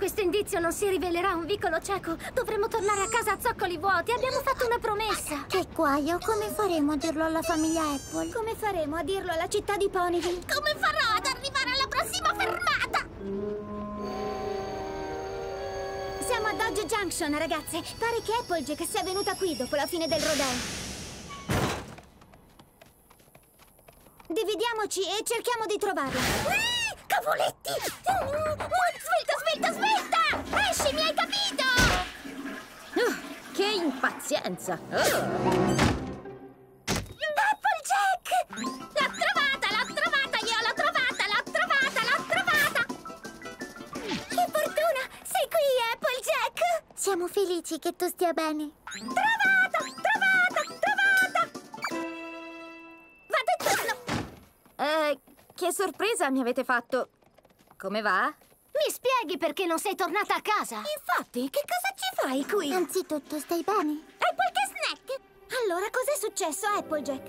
questo indizio non si rivelerà un vicolo cieco, dovremo tornare a casa a zoccoli vuoti. Abbiamo fatto una promessa. Che guaio, come faremo a dirlo alla famiglia Apple? Come faremo a dirlo alla città di Ponyville? Come farò ad arrivare alla prossima fermata? Siamo a Dodge Junction, ragazze. Pare che Applejack sia venuta qui dopo la fine del rodeo. Dividiamoci e cerchiamo di trovarla. Eh, cavoletti! Svelta, svelta, svelta! Esci, mi hai capito? Uh, che impazienza! Uh. Applejack! L'ho trovata, l'ho trovata, io l'ho trovata, l'ho trovata, l'ho trovata! Che fortuna! Sei qui, Applejack! Siamo felici che tu stia bene. Trovata! Trovata! Trovata! Vado intorno! Eh, che sorpresa mi avete fatto? Come va? Mi spieghi perché non sei tornata a casa? Infatti, che cosa ci fai qui? Anzitutto, stai bene? Hai qualche snack? Allora, cos'è successo, Applejack?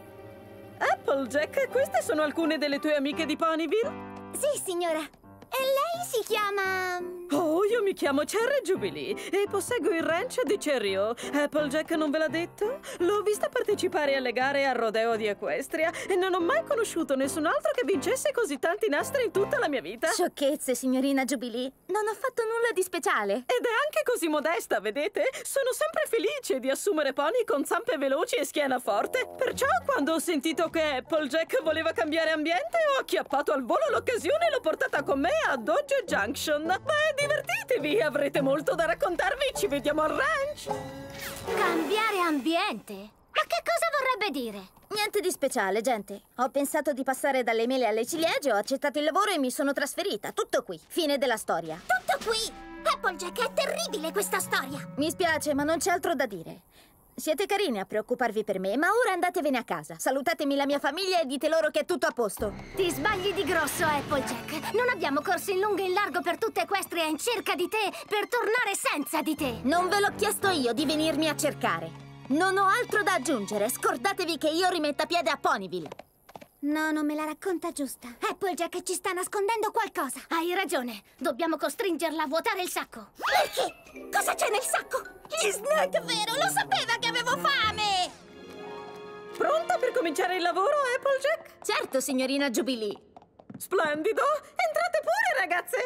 Applejack, queste sono alcune delle tue amiche di Ponyville? Sì, signora. E lei si chiama... Oh, io mi chiamo Cherry Jubilee e posseggo il ranch di Cherry O. Applejack non ve l'ha detto? L'ho vista partecipare alle gare al rodeo di Equestria e non ho mai conosciuto nessun altro che vincesse così tanti nastri in tutta la mia vita. Sciocchezze, signorina Jubilee. Non ho fatto nulla di speciale. Ed è anche così modesta, vedete? Sono sempre felice di assumere pony con zampe veloci e schiena forte. Perciò, quando ho sentito che Applejack voleva cambiare ambiente, ho acchiappato al volo l'occasione e l'ho portata con me a Dodge Junction. Beh, divertitevi, avrete molto da raccontarvi. Ci vediamo al ranch. Cambiare ambiente? Ma che cosa vorrebbe dire? Niente di speciale, gente. Ho pensato di passare dalle mele alle ciliegie, ho accettato il lavoro e mi sono trasferita. Tutto qui. Fine della storia. Tutto qui! Applejack, è terribile questa storia! Mi spiace, ma non c'è altro da dire. Siete carini a preoccuparvi per me, ma ora andatevene a casa. Salutatemi la mia famiglia e dite loro che è tutto a posto. Ti sbagli di grosso, Applejack. Non abbiamo corso in lungo e in largo per tutta Equestria in cerca di te, per tornare senza di te. Non ve l'ho chiesto io di venirmi a cercare. Non ho altro da aggiungere. Scordatevi che io rimetta piede a Ponyville. No, non me la racconta giusta. Applejack ci sta nascondendo qualcosa. Hai ragione. Dobbiamo costringerla a vuotare il sacco. Perché? Cosa c'è nel sacco? Gli snack, vero? Lo sapeva che avevo fame! Pronta per cominciare il lavoro, Applejack? Certo, signorina Jubilee. Splendido! Entrate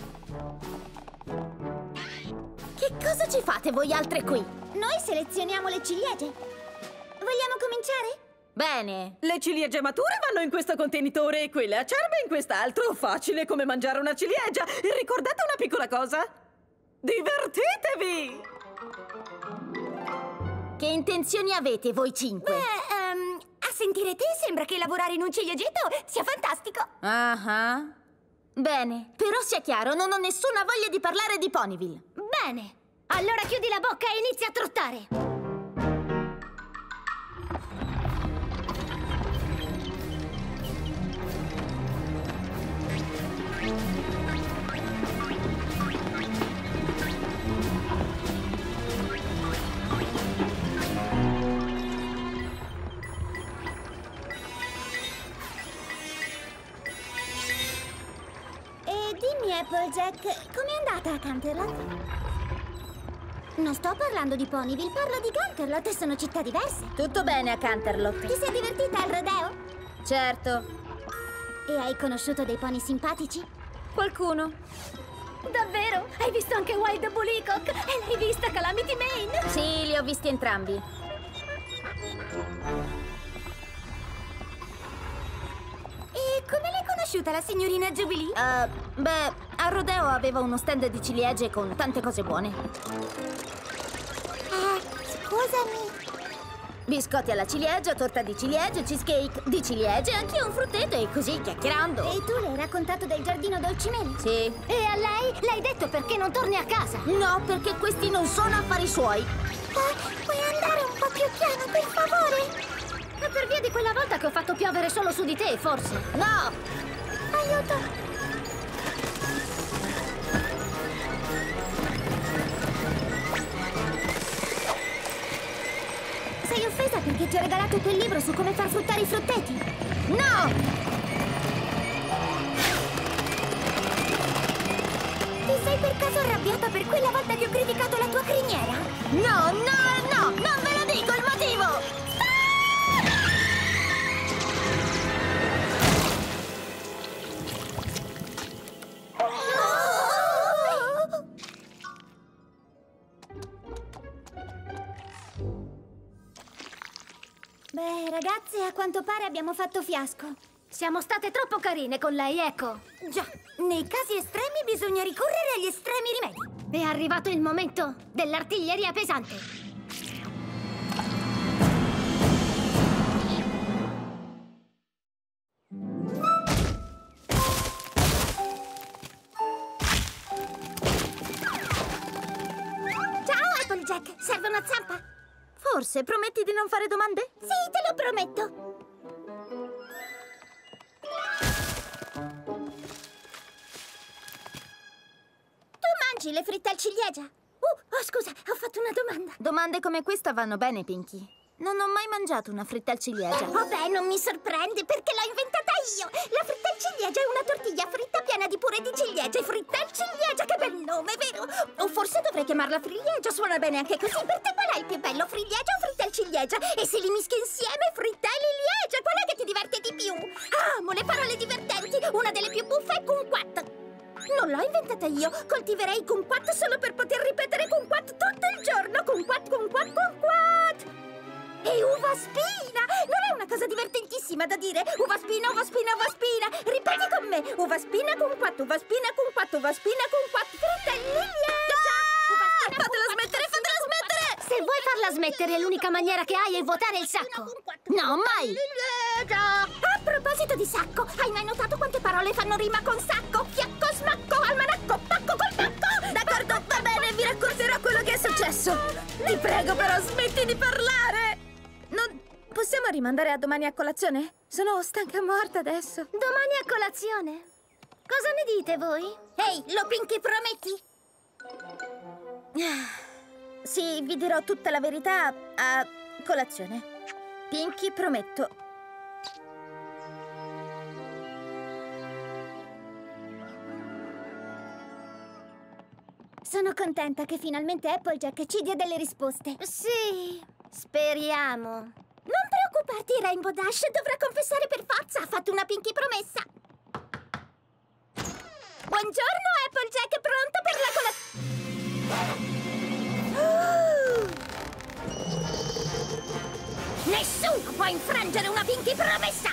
pure, ragazze! Che cosa ci fate voi altre qui? Noi selezioniamo le ciliegie. Vogliamo cominciare? Bene. Le ciliegie mature vanno in questo contenitore e quelle acerbe in quest'altro. Facile come mangiare una ciliegia. E ricordate una piccola cosa? Divertitevi! Che intenzioni avete voi cinque? Beh, um, a sentire te sembra che lavorare in un ciliegito sia fantastico. Ah, uh-huh. Bene, però sia chiaro, non ho nessuna voglia di parlare di Ponyville. Bene, allora chiudi la bocca e inizia a trottare. Applejack, com'è andata a Canterlot? Non sto parlando di Ponyville, parlo di Canterlot e sono città diverse. Tutto bene a Canterlot. Ti sei divertita al rodeo? Certo. E hai conosciuto dei pony simpatici? Qualcuno. Davvero? Hai visto anche Wild Bullycock? E l'hai vista Calamity Mane? Sì, li ho visti entrambi. E come l'hai conosciuta la signorina Jubilee? Uh, beh, al rodeo aveva uno stand di ciliegie con tante cose buone. Ah, scusami. Biscotti alla ciliegia, torta di ciliegie, cheesecake di ciliegie, anche un frutteto e così chiacchierando. E tu le hai raccontato del giardino dolcimeli? Sì. E a lei l'hai detto perché non torni a casa? No, perché questi non sono affari suoi. Ah, puoi andare un po' più piano, per favore? Ma per via di quella volta che ho fatto piovere solo su di te, forse? No! Aiuto! Sei offesa perché ti ho regalato quel libro su come far fruttare i frutteti? No! Ti sei per volta che ho criticato la tua criniera? No, no, no! Non ve lo dico il motivo! Beh, ragazze, a quanto pare abbiamo fatto fiasco. Siamo state troppo carine con lei, ecco. Già, nei casi estremi bisogna ricorrere agli estremi rimedi. È arrivato il momento dell'artiglieria pesante. Ciao, Applejack. Serve una zampa? Forse. Prometti di non fare domande? Sì, te lo prometto. Mangi le fritte al ciliegia? Uh, oh scusa, ho fatto una domanda. Domande come questa vanno bene, Pinky. Non ho mai mangiato una fritta al ciliegia. Vabbè, non mi sorprende perché l'ho inventata io. La fritta al ciliegia è una tortiglia fritta piena di purè di ciliegia e fritta al ciliegia, che bel nome, vero? O forse dovrei chiamarla friglieggia, suona bene anche così. Per te qual è il più bello, friglieggia o fritta al ciliegia? E se li mischi insieme, fritta e ciliegia, qual è che ti diverte di più? Amo le parole divertenti, una delle più buffe è kumquat. Non l'ho inventata io, coltiverei kumquat solo per poter ripetere kumquat tutto il giorno. Kumquat, kumquat, kumquat. E uva spina! Non è una cosa divertentissima da dire? Uva spina, uva spina, uva spina. Ripeti con me. Uva spina, kumquat, uva spina, kumquat, uva spina, kumquat. Fritta e ciliegia. Fatela smettere, fatela smettere! Se vuoi farla smettere, l'unica maniera che hai è votare il sacco. No, mai! A proposito di sacco, hai mai notato quante parole fanno rima con sacco? Fiacco, smacco, almanacco, pacco col pacco! D'accordo, va bene, vi racconterò quello che è successo. Ti prego però, smetti di parlare! Non possiamo rimandare a domani a colazione? Sono stanca morta adesso. Domani a colazione? Cosa ne dite voi? Ehi, lo Pinky, prometti? Sì, vi dirò tutta la verità a colazione. Pinky, prometto. Sono contenta che finalmente Applejack ci dia delle risposte. Sì, speriamo. Non preoccuparti, Rainbow Dash dovrà confessare per forza. Ha fatto una Pinky promessa. Buongiorno, Applejack, pronto per la colazione? Nessuno può infrangere una Pinky promessa!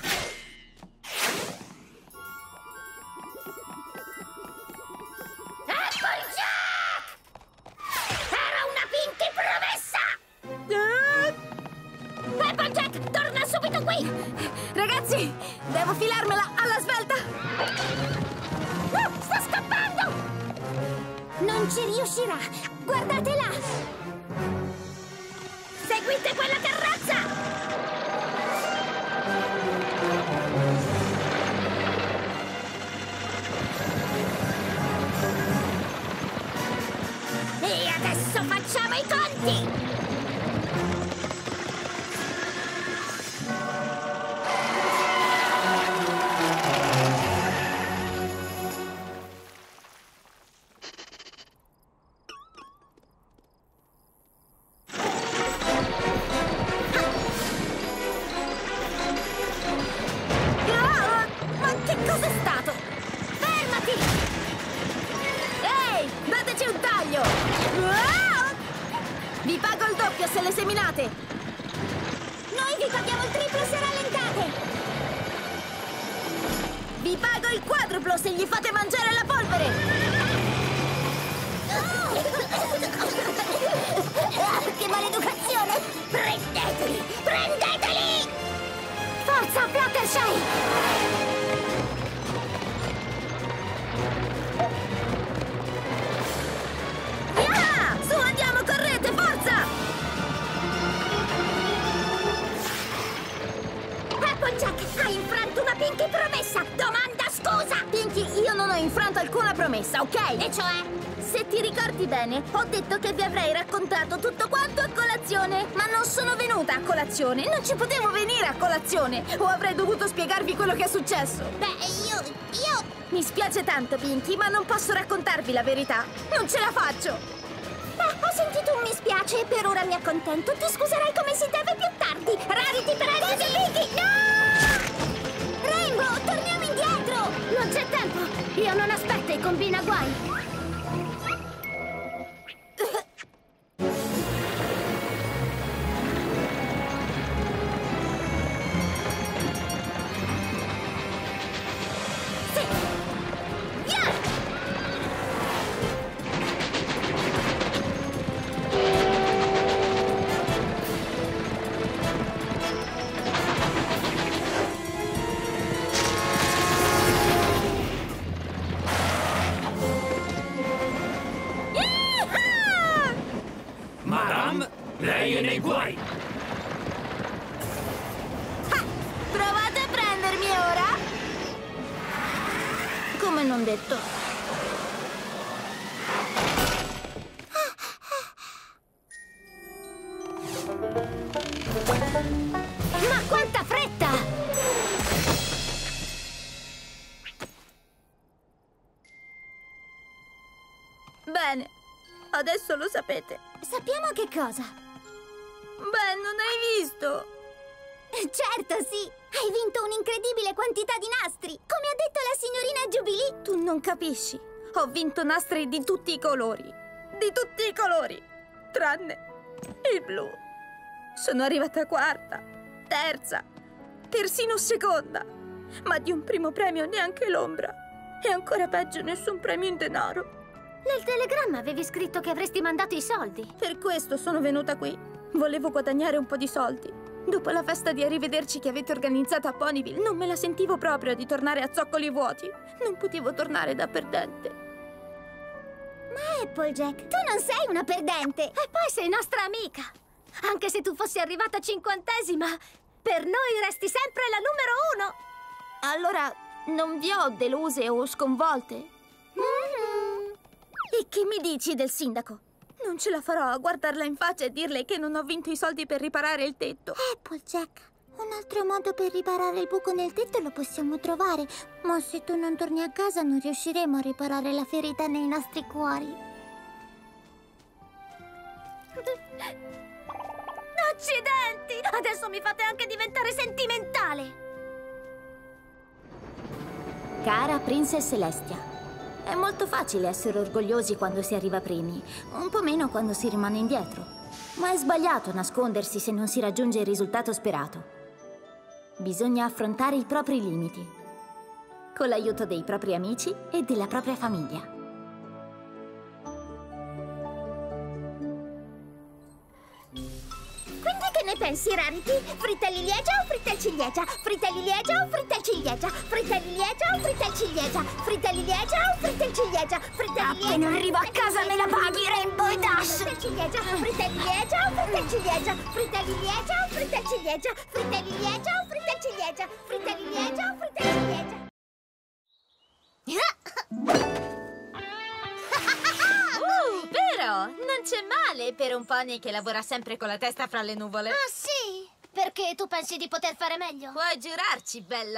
Applejack! Era una Pinky promessa! Applejack, torna subito qui! Ragazzi, devo filarmela alla svelta! Uh, sta scappando! Non ci riuscirà! Guardate là! Seguite quella terrazza! E adesso facciamo i conti! Vi pago il doppio se le seminate! Noi vi paghiamo il triplo se rallentate! Vi pago il quadruplo se gli fate mangiare la polvere! Che maleducazione! Prendeteli! Prendeteli! Forza, Fluttershy! Yeah! Su, andiamo, correte, forza! Applejack, hai infranto una Pinky promessa! Domanda scusa! Pinky, io non ho infranto alcuna promessa, ok? E cioè? Se ti ricordi bene, ho detto che vi avrei raccontato tutto quanto a colazione. Ma non sono venuta a colazione, non ci potevo venire a colazione. O avrei dovuto spiegarvi quello che è successo. Beh, io... io... Mi spiace tanto, Pinky, ma non posso raccontarvi la verità. Non ce la faccio. sentito un mi spiace e per ora mi accontento. Ti scuserai come si deve più tardi. Rarity, Rarity, Pinky! No! Rainbow, torniamo indietro! Non c'è tempo. Io non aspetto e combina guai. Lei è nei guai! Ah, provate a prendermi ora? Come non detto. Ma quanta fretta! Bene, adesso lo sapete. Sappiamo che cosa? Beh, non hai visto? Certo, sì! Hai vinto un'incredibile quantità di nastri! Come ha detto la signorina Jubilee! Tu non capisci. Ho vinto nastri di tutti i colori. Di tutti i colori. Tranne il blu. Sono arrivata quarta, terza, persino seconda. Ma di un primo premio neanche l'ombra. E ancora peggio, nessun premio in denaro. Nel telegramma avevi scritto che avresti mandato i soldi. Per questo sono venuta qui. Volevo guadagnare un po' di soldi. Dopo la festa di arrivederci che avete organizzato a Ponyville, non me la sentivo proprio di tornare a zoccoli vuoti. Non potevo tornare da perdente. Ma Applejack, tu non sei una perdente! E poi sei nostra amica! Anche se tu fossi arrivata cinquantesima, per noi resti sempre la numero uno! Allora, non vi ho deluse o sconvolte? Mm-hmm. E che mi dici del sindaco? Non ce la farò a guardarla in faccia e dirle che non ho vinto i soldi per riparare il tetto. Applejack, un altro modo per riparare il buco nel tetto lo possiamo trovare. Ma se tu non torni a casa non riusciremo a riparare la ferita nei nostri cuori. Accidenti! Adesso mi fate anche diventare sentimentale! Cara Princess Celestia, è molto facile essere orgogliosi quando si arriva primi, un po' meno quando si rimane indietro. Ma è sbagliato nascondersi se non si raggiunge il risultato sperato. Bisogna affrontare i propri limiti, con l'aiuto dei propri amici e della propria famiglia. Quindi che ne pensi, Rarity? Fritta ciliegia o fritta ciliegia? Fritta ciliegia o fritta ciliegia? Fritta ciliegia o fritta ciliegia? Fritta ciliegia o fritta ciliegia? Fritta ciliegia. Appena arrivo a casa me la paghi, Rainbow Dash! Fritta ciliegia, fritta ciliegia o fritta ciliegia? Fritta ciliegia o fritta ciliegia? Fritta ciliegia o fritta ciliegia? Fritta ciliegia o fritta ciliegia? Uh, vero! Non c'è male per un pony che lavora sempre con la testa fra le nuvole. Ah, sì? Perché tu pensi di poter fare meglio? Puoi giurarci, bella.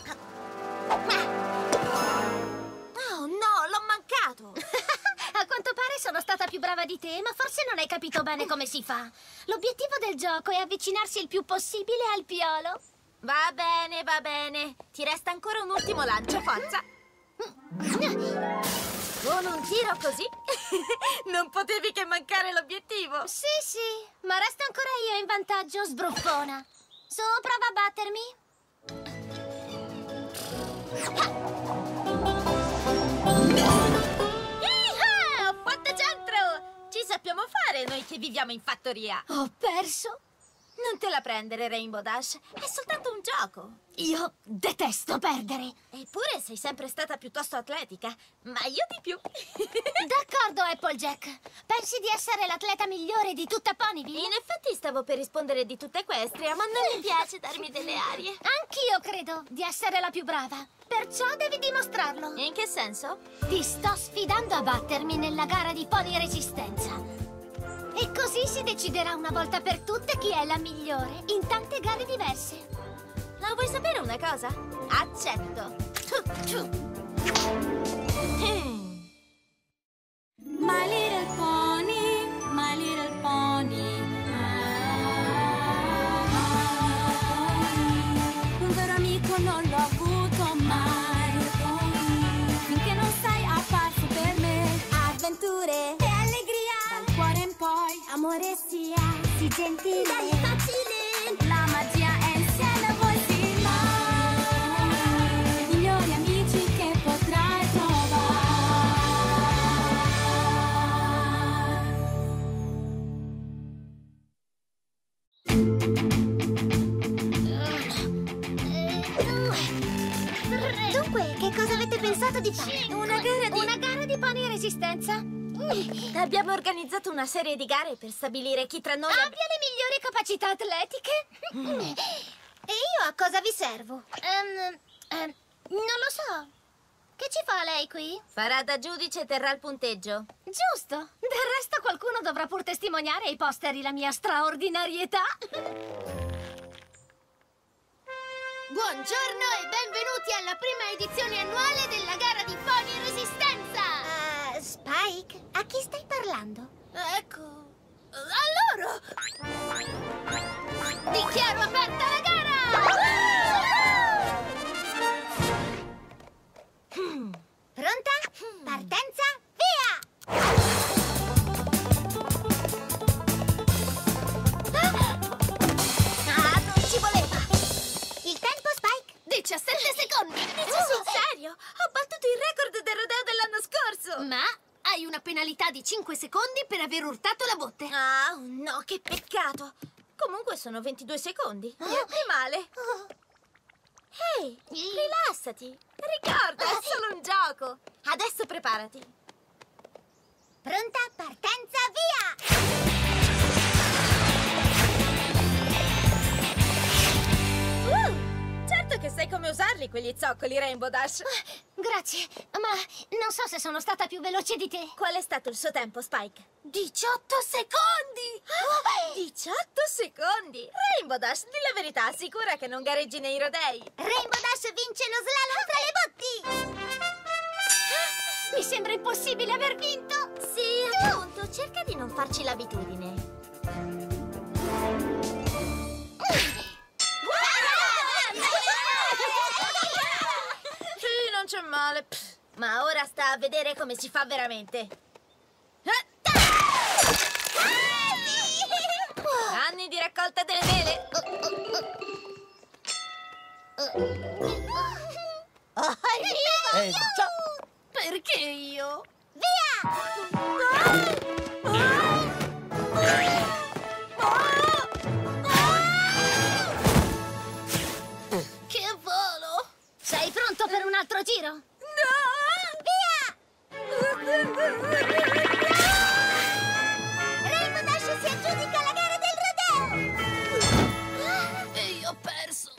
Oh no, l'ho mancato! A quanto pare sono stata più brava di te, ma forse non hai capito bene come si fa. L'obiettivo del gioco è avvicinarsi il più possibile al piolo. Va bene, va bene. Ti resta ancora un ultimo lancio, forza. Con un tiro così non potevi che mancare l'obiettivo. Sì, sì, ma resta ancora io in vantaggio, sbruffona. Su, prova a battermi. Iha! Ho fatto centro! Ci sappiamo fare noi che viviamo in fattoria. Ho perso? Non te la prendere, Rainbow Dash. È soltanto un gioco. Io detesto perdere. Eppure sei sempre stata piuttosto atletica. Ma io di più. D'accordo, Applejack. Pensi di essere l'atleta migliore di tutta Ponyville? In effetti stavo per rispondere di tutta Equestria, ma non mi piace darmi delle arie. Anch'io credo di essere la più brava. Perciò devi dimostrarlo. In che senso? Ti sto sfidando a battermi nella gara di Pony Resistenza. E così si deciderà una volta per tutte chi è la migliore in tante gare diverse. Ma vuoi sapere una cosa? Accetto. My little pony, my L'amore si è, si gentile. Dai, facile! La magia è insieme a voi, sì, ma i migliori amici che potrai trovare. Dunque, che cosa avete pensato di fare? Una gara di... Una gara di pony resistenza? Abbiamo organizzato una serie di gare per stabilire chi tra noi abbia le migliori capacità atletiche. E io a cosa vi servo? Um, um, non lo so. Che ci fa lei qui? Farà da giudice e terrà il punteggio. Giusto. Del resto qualcuno dovrà pur testimoniare ai posteri la mia straordinarietà. Buongiorno e benvenuti alla prima edizione annuale della gara di pony resistenza! Uh, Spike, a chi stai parlando? Ecco... a loro! Dichiaro aperta la gara! Hmm. Pronta? Partenza, via! Ah, non ci voleva! Il tempo, Spike? diciassette secondi! Dici sul serio? Ho battuto il record del rodeo dell'anno scorso! Ma hai una penalità di cinque secondi per aver urtato la botte. Ah, no, che peccato! Comunque sono ventidue secondi. Niente male. Ehi, rilassati. Ricorda, è solo un gioco. Adesso preparati. Pronta, partenza, via! Certo che sai come usarli quegli zoccoli, Rainbow Dash. Grazie, ma non so se sono stata più veloce di te. Qual è stato il suo tempo, Spike? diciotto secondi! diciotto secondi! Rainbow Dash, di la verità, sicura che non gareggi nei rodei? Rainbow Dash vince lo slalom tra le botti! Mi sembra impossibile aver vinto! Sì, appunto, cerca di non farci l'abitudine. Sì, non c'è male. Pff. Ma ora sta a vedere come si fa veramente. Anni di raccolta delle mele. Eh, già. Perché io? Via! Che volo! Sei pronto per un altro giro? No! Via! Rainbow Dash si aggiudica la gara del rodeo! E io ho perso!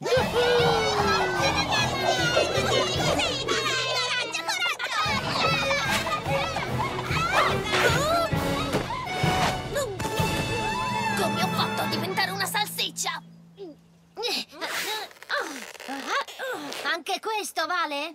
Come ho fatto a diventare una salsiccia? Anche questo vale?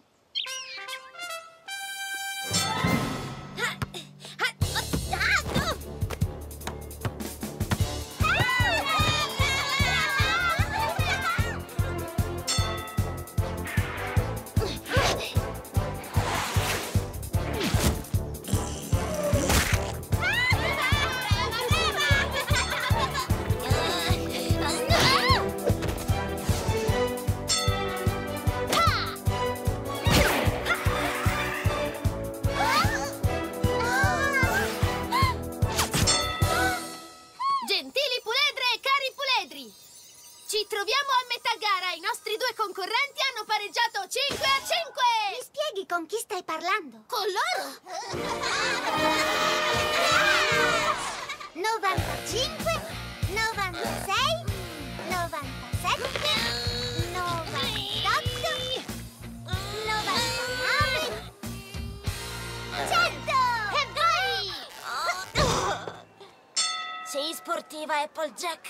Gentili puledre e cari puledri, ci troviamo a metà gara. I nostri due concorrenti hanno pareggiato cinque a cinque. Mi spieghi con chi stai parlando? Con loro? novantacinque, novantasei, novantasette, novantotto, novantanove, cento! E vai! Sei sportiva, Applejack.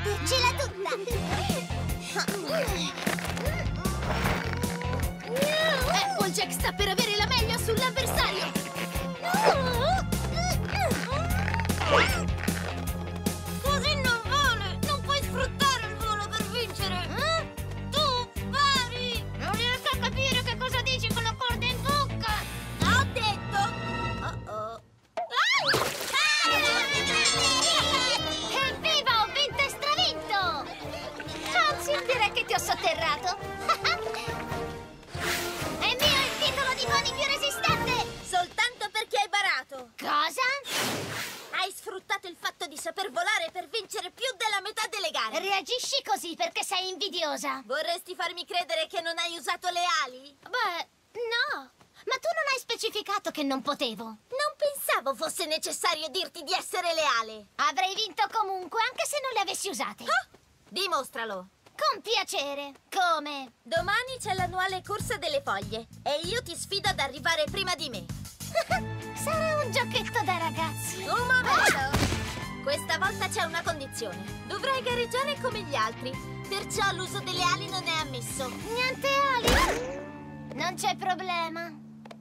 dircela tutta! Applejack sta per avere la meglio sull'avversario! Così non vale! Non puoi sfruttare il volo per vincere! Eh? Tu pari! Non riesco a capire che cosa dici con la corda in bocca! Ho detto! Oh-oh! Evviva, ho vinto e stravinto! Anzi, direi che ti ho sotterrato! È mio il titolo di pony più resistente! Soltanto perché hai barato! Cosa? Hai sfruttato il fatto di saper volare per vincere più della metà delle gare! Reagisci così perché sei invidiosa! Vorresti farmi credere che non hai usato le ali? Beh, no! Ma tu non hai specificato che non potevo! Non pensavo fosse necessario dirti di essere leale! Avrei vinto comunque, anche se non le avessi usate! Ah, dimostralo! Con piacere! Come? Domani c'è l'annuale corsa delle foglie e io ti sfido ad arrivare prima di me! Sarà un giochetto da ragazzi! Un momento! Questa volta c'è una condizione. Dovrai gareggiare come gli altri, perciò l'uso delle ali non è ammesso. Niente ali? Non c'è problema.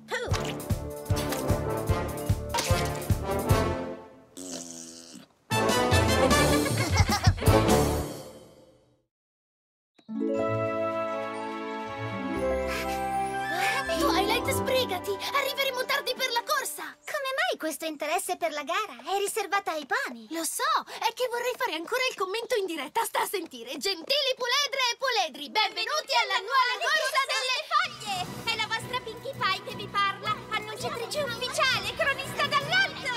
Twilight, sbrigati! Arriveremo tardi per la corsa! Come mai questo interesse per la gara? È riservata ai pony. Lo so, è che vorrei fare ancora il commento in diretta. Sta a sentire. Gentili puledre e puledri, benvenuti all'annuale corsa delle foglie! È la vostra Pinkie Pie che vi parla, annunciatrice ufficiale, cronista dall'alto!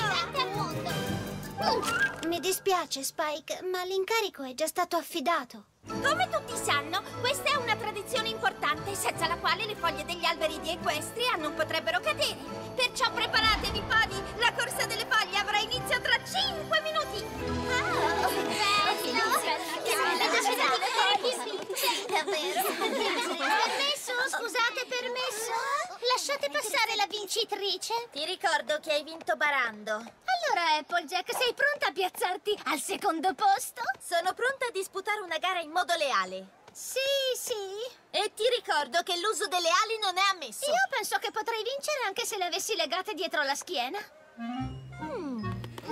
Mi dispiace, Spike, ma l'incarico è già stato affidato. Come tutti sanno, questa è una tradizione importante, senza la quale le foglie degli alberi di Equestria non potrebbero cadere. Perciò preparatevi, pony! La corsa delle foglie avrà inizio tra cinque minuti! Oh, bello! Che bella davvero! Permesso? Scusate, permesso? Lasciate passare la vincitrice. Ti ricordo che hai vinto barando. Allora, Applejack, sei pronta a piazzarti al secondo posto? Sono pronta a disputare una gara in modo leale. Sì, sì. E ti ricordo che l'uso delle ali non è ammesso. Io penso che potrei vincere anche se le avessi legate dietro la schiena. Mm.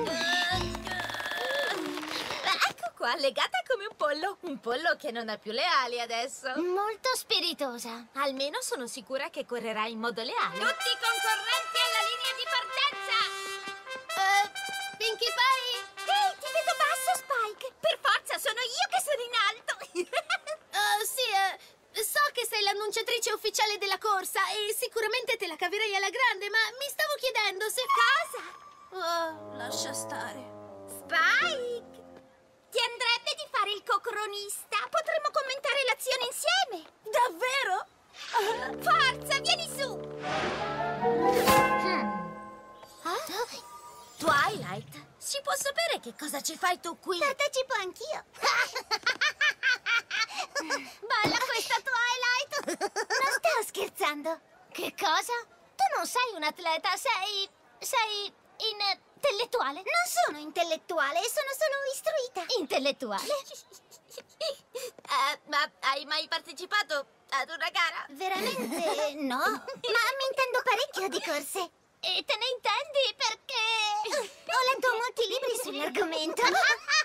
Ecco qua, legata come un pollo. Un pollo che non ha più le ali adesso. Molto spiritosa. Almeno sono sicura che correrai in modo leale. Tutti i concorrenti alla linea di partenza! Uh, Pinkie Pie? Ehi, ti vedo basso, Spike! Per forza, sono io che sono in alto! uh, sì, uh, so che sei l'annunciatrice ufficiale della corsa e sicuramente te la caverai alla grande, ma mi stavo chiedendo se... Cosa? Oh, lascia stare. Spike! Ti andrebbe di fare il cocronista? Potremmo commentare l'azione insieme! Davvero? Uh, forza, vieni su! Hmm. Ah? Twilight, si può sapere che cosa ci fai tu qui? Partecipo anch'io! Balla questa, Twilight! Non sto scherzando! Che cosa? Tu non sei un atleta, sei... sei... intellettuale. Non sono intellettuale, sono solo istruita. Intellettuale? uh, ma hai mai partecipato ad una gara? Veramente no, ma mi intendo parecchio di corse. E te ne intendi perché ho letto molti libri sull'argomento. E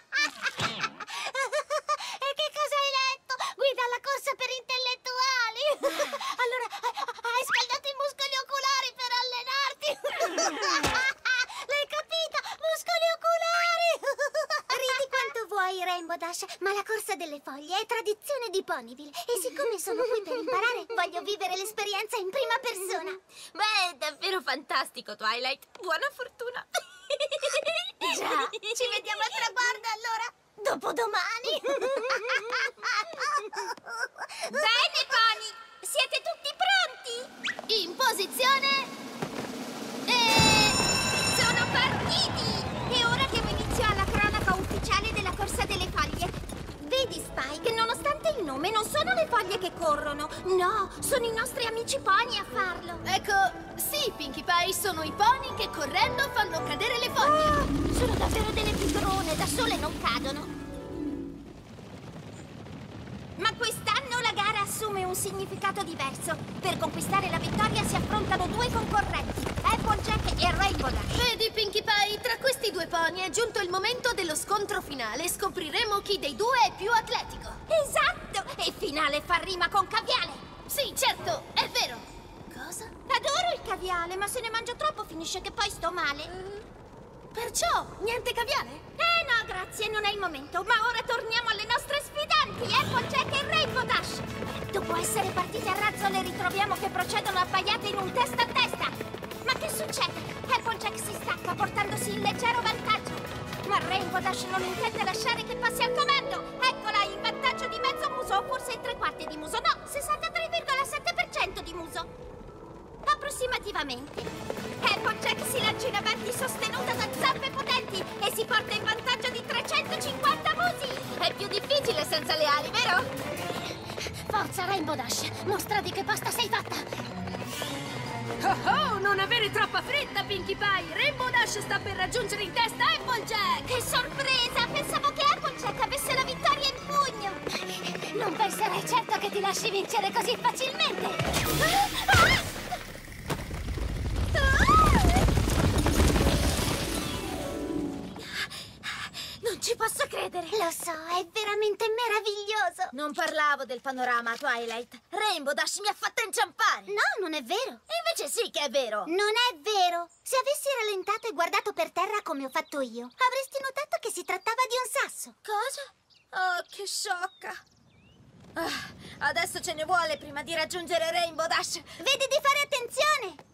che cosa hai letto? Guida alla corsa per intellettuali. Allora, hai scaldato i muscoli oculari per allenarti. L'hai capita? Muscoli oculari. Ridi quanto vuoi, Rainbow Dash, ma la corsa delle foglie è tradizione di Ponyville. E siccome sono qui per imparare, voglio vivere l'esperienza in prima persona. Beh, è davvero fantastico, Twilight. Buona fortuna. Già, ci vediamo al traguardo allora. Dopodomani. Bene, Pony. Siete tutti pronti? In posizione... E... sono partiti! E ora diamo inizio alla cronaca ufficiale della corsa delle foglie. Vedi, Spike, nonostante il nome, non sono le foglie che corrono. No, sono i nostri amici pony a farlo. Ecco, sì, Pinkie Pie, sono i pony che correndo fanno cadere le foglie. Oh, sono davvero delle pigrone, da sole non cadono. Ma quest'anno la gara assume un significato diverso. Per conquistare la vittoria si affrontano due concorrenti, Applejack e Rainbow Dash. Vedi, Pinkie Pie, tra questi due pony è giunto il momento dello scontro finale. Scopriremo chi dei due è più atletico. Esatto! E finale fa rima con caviale. Sì, certo, è vero. Cosa? Adoro il caviale, ma se ne mangio troppo finisce che poi sto male. Uh, perciò, niente caviale? Eh no, grazie, non è il momento. Ma ora torniamo alle nostre sfidanti, Applejack e Rainbow Dash. Dopo essere partite a razzo le ritroviamo che procedono appaiate in un testa a testa. Ma che succede? Applejack si stacca portandosi in leggero vantaggio. Ma Rainbow Dash non intende lasciare che passi al comando. Eccola, in vantaggio di mezzo muso, o forse tre quarti di muso. No, sessantatré virgola sette per cento di muso. Approssimativamente. Applejack si lancia in avanti sostenuta da zampe potenti e si porta in vantaggio di trecentocinquanta musi. È più difficile senza le ali, vero? Forza, Rainbow Dash! Mostra di che pasta sei fatta! Oh oh, non avere troppa fretta, Pinkie Pie! Rainbow Dash sta per raggiungere in testa Applejack! Che sorpresa! Pensavo che Applejack avesse la vittoria in pugno! Non penserei certo che ti lasci vincere così facilmente! Ah! Ah! Non ci posso credere! Lo so, è veramente meraviglioso! Non parlavo del panorama, Twilight. Rainbow Dash mi ha fatto inciampare! No, non è vero! E invece sì che è vero! Non è vero! Se avessi rallentato e guardato per terra come ho fatto io, avresti notato che si trattava di un sasso! Cosa? Oh, che sciocca! Ah, adesso ce ne vuole prima di raggiungere Rainbow Dash! Vedi di fare attenzione!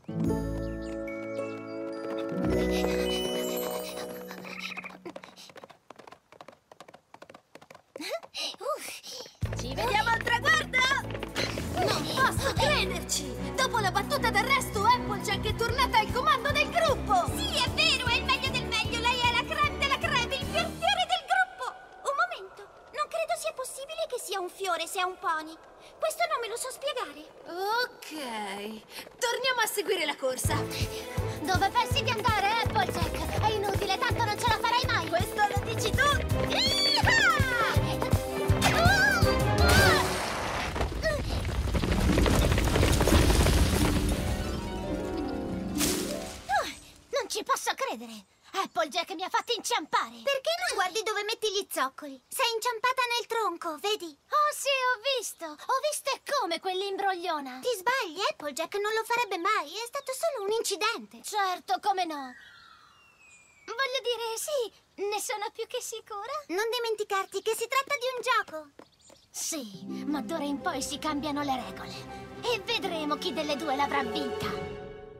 Ci vediamo al traguardo! Non posso crederci! Dopo la battuta d'arresto, Applejack è tornata al comando del gruppo! Sì, è vero, è il meglio del meglio! Lei è la creme della creme, il fior fiore del gruppo! Un momento, non credo sia possibile che sia un fiore se è un pony. Questo non me lo so spiegare. Ok, torniamo a seguire la corsa. Dove pensi di andare, Applejack? È inutile, tanto non ce la farai mai! Questo lo dici tu! Iha! Non ci posso credere! Applejack mi ha fatto inciampare! Perché non guardi dove metti gli zoccoli? Sei inciampata nel tronco, vedi? Oh sì, ho visto! Ho visto e come quell'imbrogliona! Ti sbagli, Applejack non lo farebbe mai, è stato solo un incidente. Certo, come no! Voglio dire, sì, ne sono più che sicura. Non dimenticarti che si tratta di un gioco. Sì, ma d'ora in poi si cambiano le regole. E vedremo chi delle due l'avrà vinta.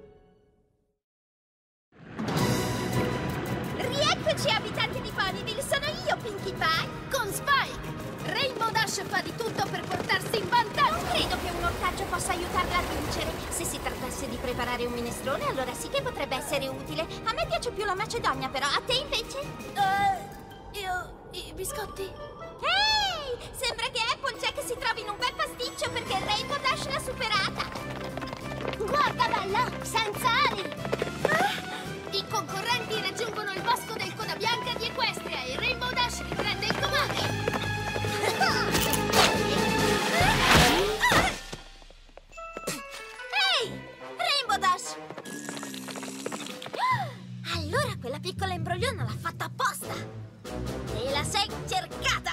Rieccoci, abitanti di Ponyville, sono io, Pinkie Pie. Con Spike! Rainbow Dash fa di tutto per portarsi in vantaggio. Non credo che un ortaggio possa aiutarla a vincere. Se si trattasse di preparare un minestrone, allora sì che potrebbe essere utile. A me piace più la macedonia, però a te invece? Uh, io... i biscotti? Ehi! Sembra che Applejack si trovi in un bel pasticcio perché Rainbow Dash l'ha superata. Guarda, bella! Senza ali! Ah! I concorrenti raggiungono il bosco del Coda Bianca di Equestria e Rainbow Dash riprende il comando. Ehi! Rainbow Dash! Allora quella piccola imbrogliona l'ha fatta apposta! E la sei cercata!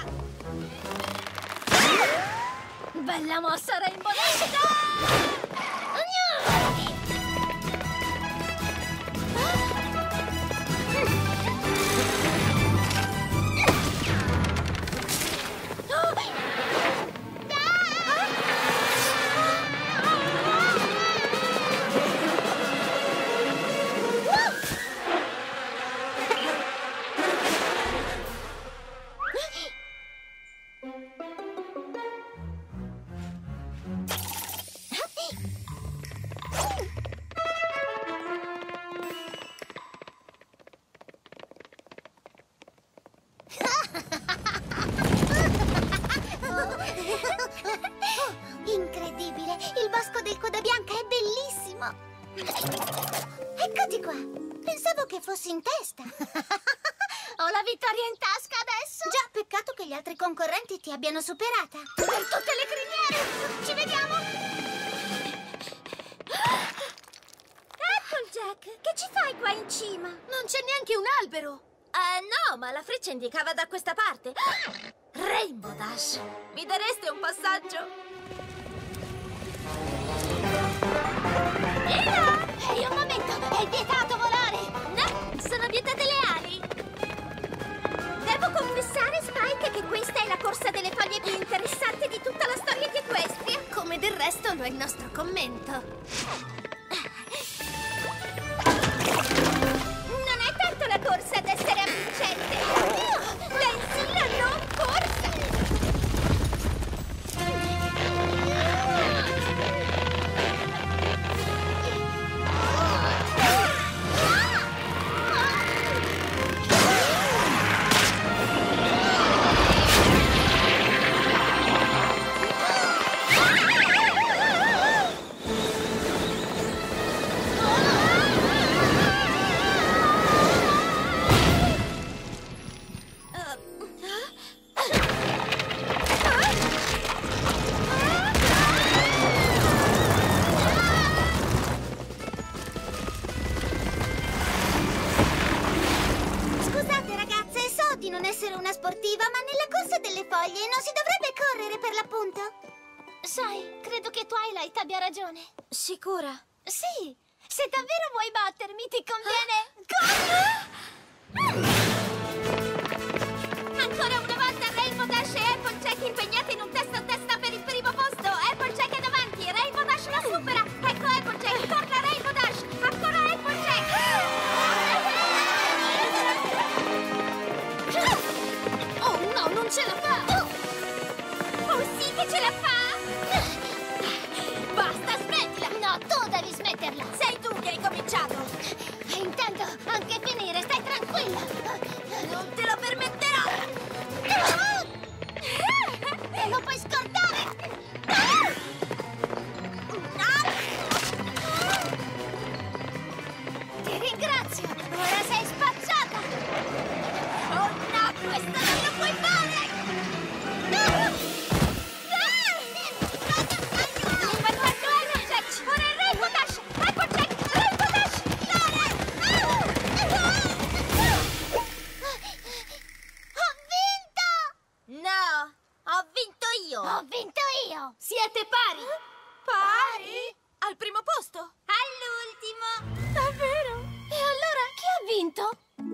Bella mossa, Rainbow Dash! Incredibile! Il bosco del Coda Bianca è bellissimo! Eccoti qua! Pensavo che fossi in testa! Ho la vittoria in tasca adesso! Già, peccato che gli altri concorrenti ti abbiano superata! Per tutte le criniere! Ci vediamo! Applejack, che ci fai qua in cima? Non c'è neanche un albero! Eh, no, ma la freccia indicava da questa parte. Rainbow Dash! Mi dareste un passaggio? Ela! Ehi, un momento! È vietato volare! No, sono vietate le ali! Devo confessare, Spike, che questa è la corsa delle foglie più interessante di tutta la storia di Equestria. Come del resto lo è il nostro commento. Non è tanto la corsa ad essere avvincente! Bensì la non corsa! Scusate ragazze, so di non essere una sportiva, ma nella corsa delle foglie non si dovrebbe correre per l'appunto. Sai, credo che Twilight abbia ragione. Sicura? Sì, se davvero vuoi battermi ti conviene... Ancora una volta Rainbow Dash e Applejack impegnate in un testa a testa per il primo posto. Applejack è davanti, Rainbow Dash la supera. Ecco Applejack, torna Rainbow Dash. Ancora Applejack. Oh no, non ce la fa! Oh sì che ce la fa! Basta, smettila! No, tu devi smetterla! Sei tu che hai cominciato! Intendo anche finire, stai tranquilla! Non te lo permetterò! Te lo puoi scordare! Ti ringrazio! Ora sei spacciata! Oh no, questo non lo puoi fare! Ora il Rainbow Dash! Applejack! Rainbow Dash! Ho vinto! No, ho vinto io! Ho vinto io! Siete pari! Pari? Al primo posto? All'ultimo! Davvero? E allora chi ha vinto?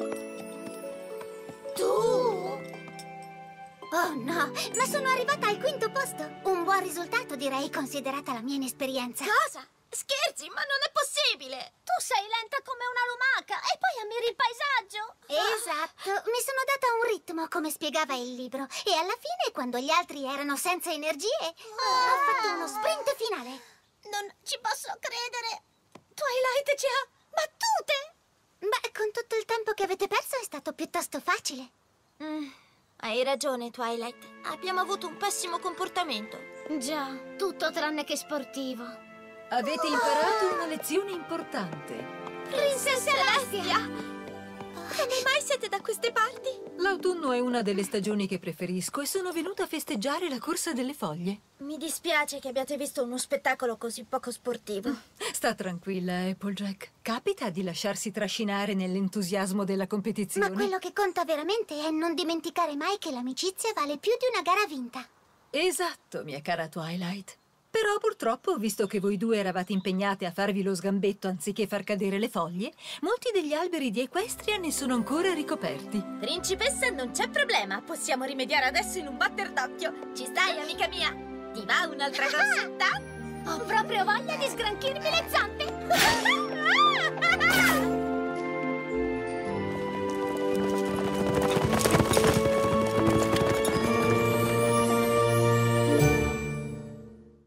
Tu? Oh no, ma sono arrivata al quinto posto. Un buon risultato, direi, considerata la mia inesperienza. Cosa? Scherzi, ma non è possibile! Tu sei lenta come una lumaca e poi ammiri il paesaggio. Esatto, mi sono data un ritmo, come spiegava il libro. E alla fine, quando gli altri erano senza energie, ho fatto uno sprint finale. Non ci posso credere. Twilight ci ha battute. Beh, con tutto il tempo che avete perso è stato piuttosto facile. Mm, hai ragione, Twilight. Abbiamo avuto un pessimo comportamento. Già, tutto tranne che sportivo. Avete imparato una lezione importante. Princessa Celestia! Come mai siete da queste parti? L'autunno è una delle stagioni che preferisco e sono venuta a festeggiare la corsa delle foglie. Mi dispiace che abbiate visto uno spettacolo così poco sportivo. Sta tranquilla, Applejack. Capita di lasciarsi trascinare nell'entusiasmo della competizione. Ma quello che conta veramente è non dimenticare mai che l'amicizia vale più di una gara vinta. Esatto, mia cara Twilight. Però purtroppo, visto che voi due eravate impegnate a farvi lo sgambetto anziché far cadere le foglie, molti degli alberi di Equestria ne sono ancora ricoperti. Principessa, non c'è problema. Possiamo rimediare adesso in un batter d'occhio. Ci stai, amica mia? Ti va un'altra corsetta? Ho proprio voglia di sgranchirmi le zampe!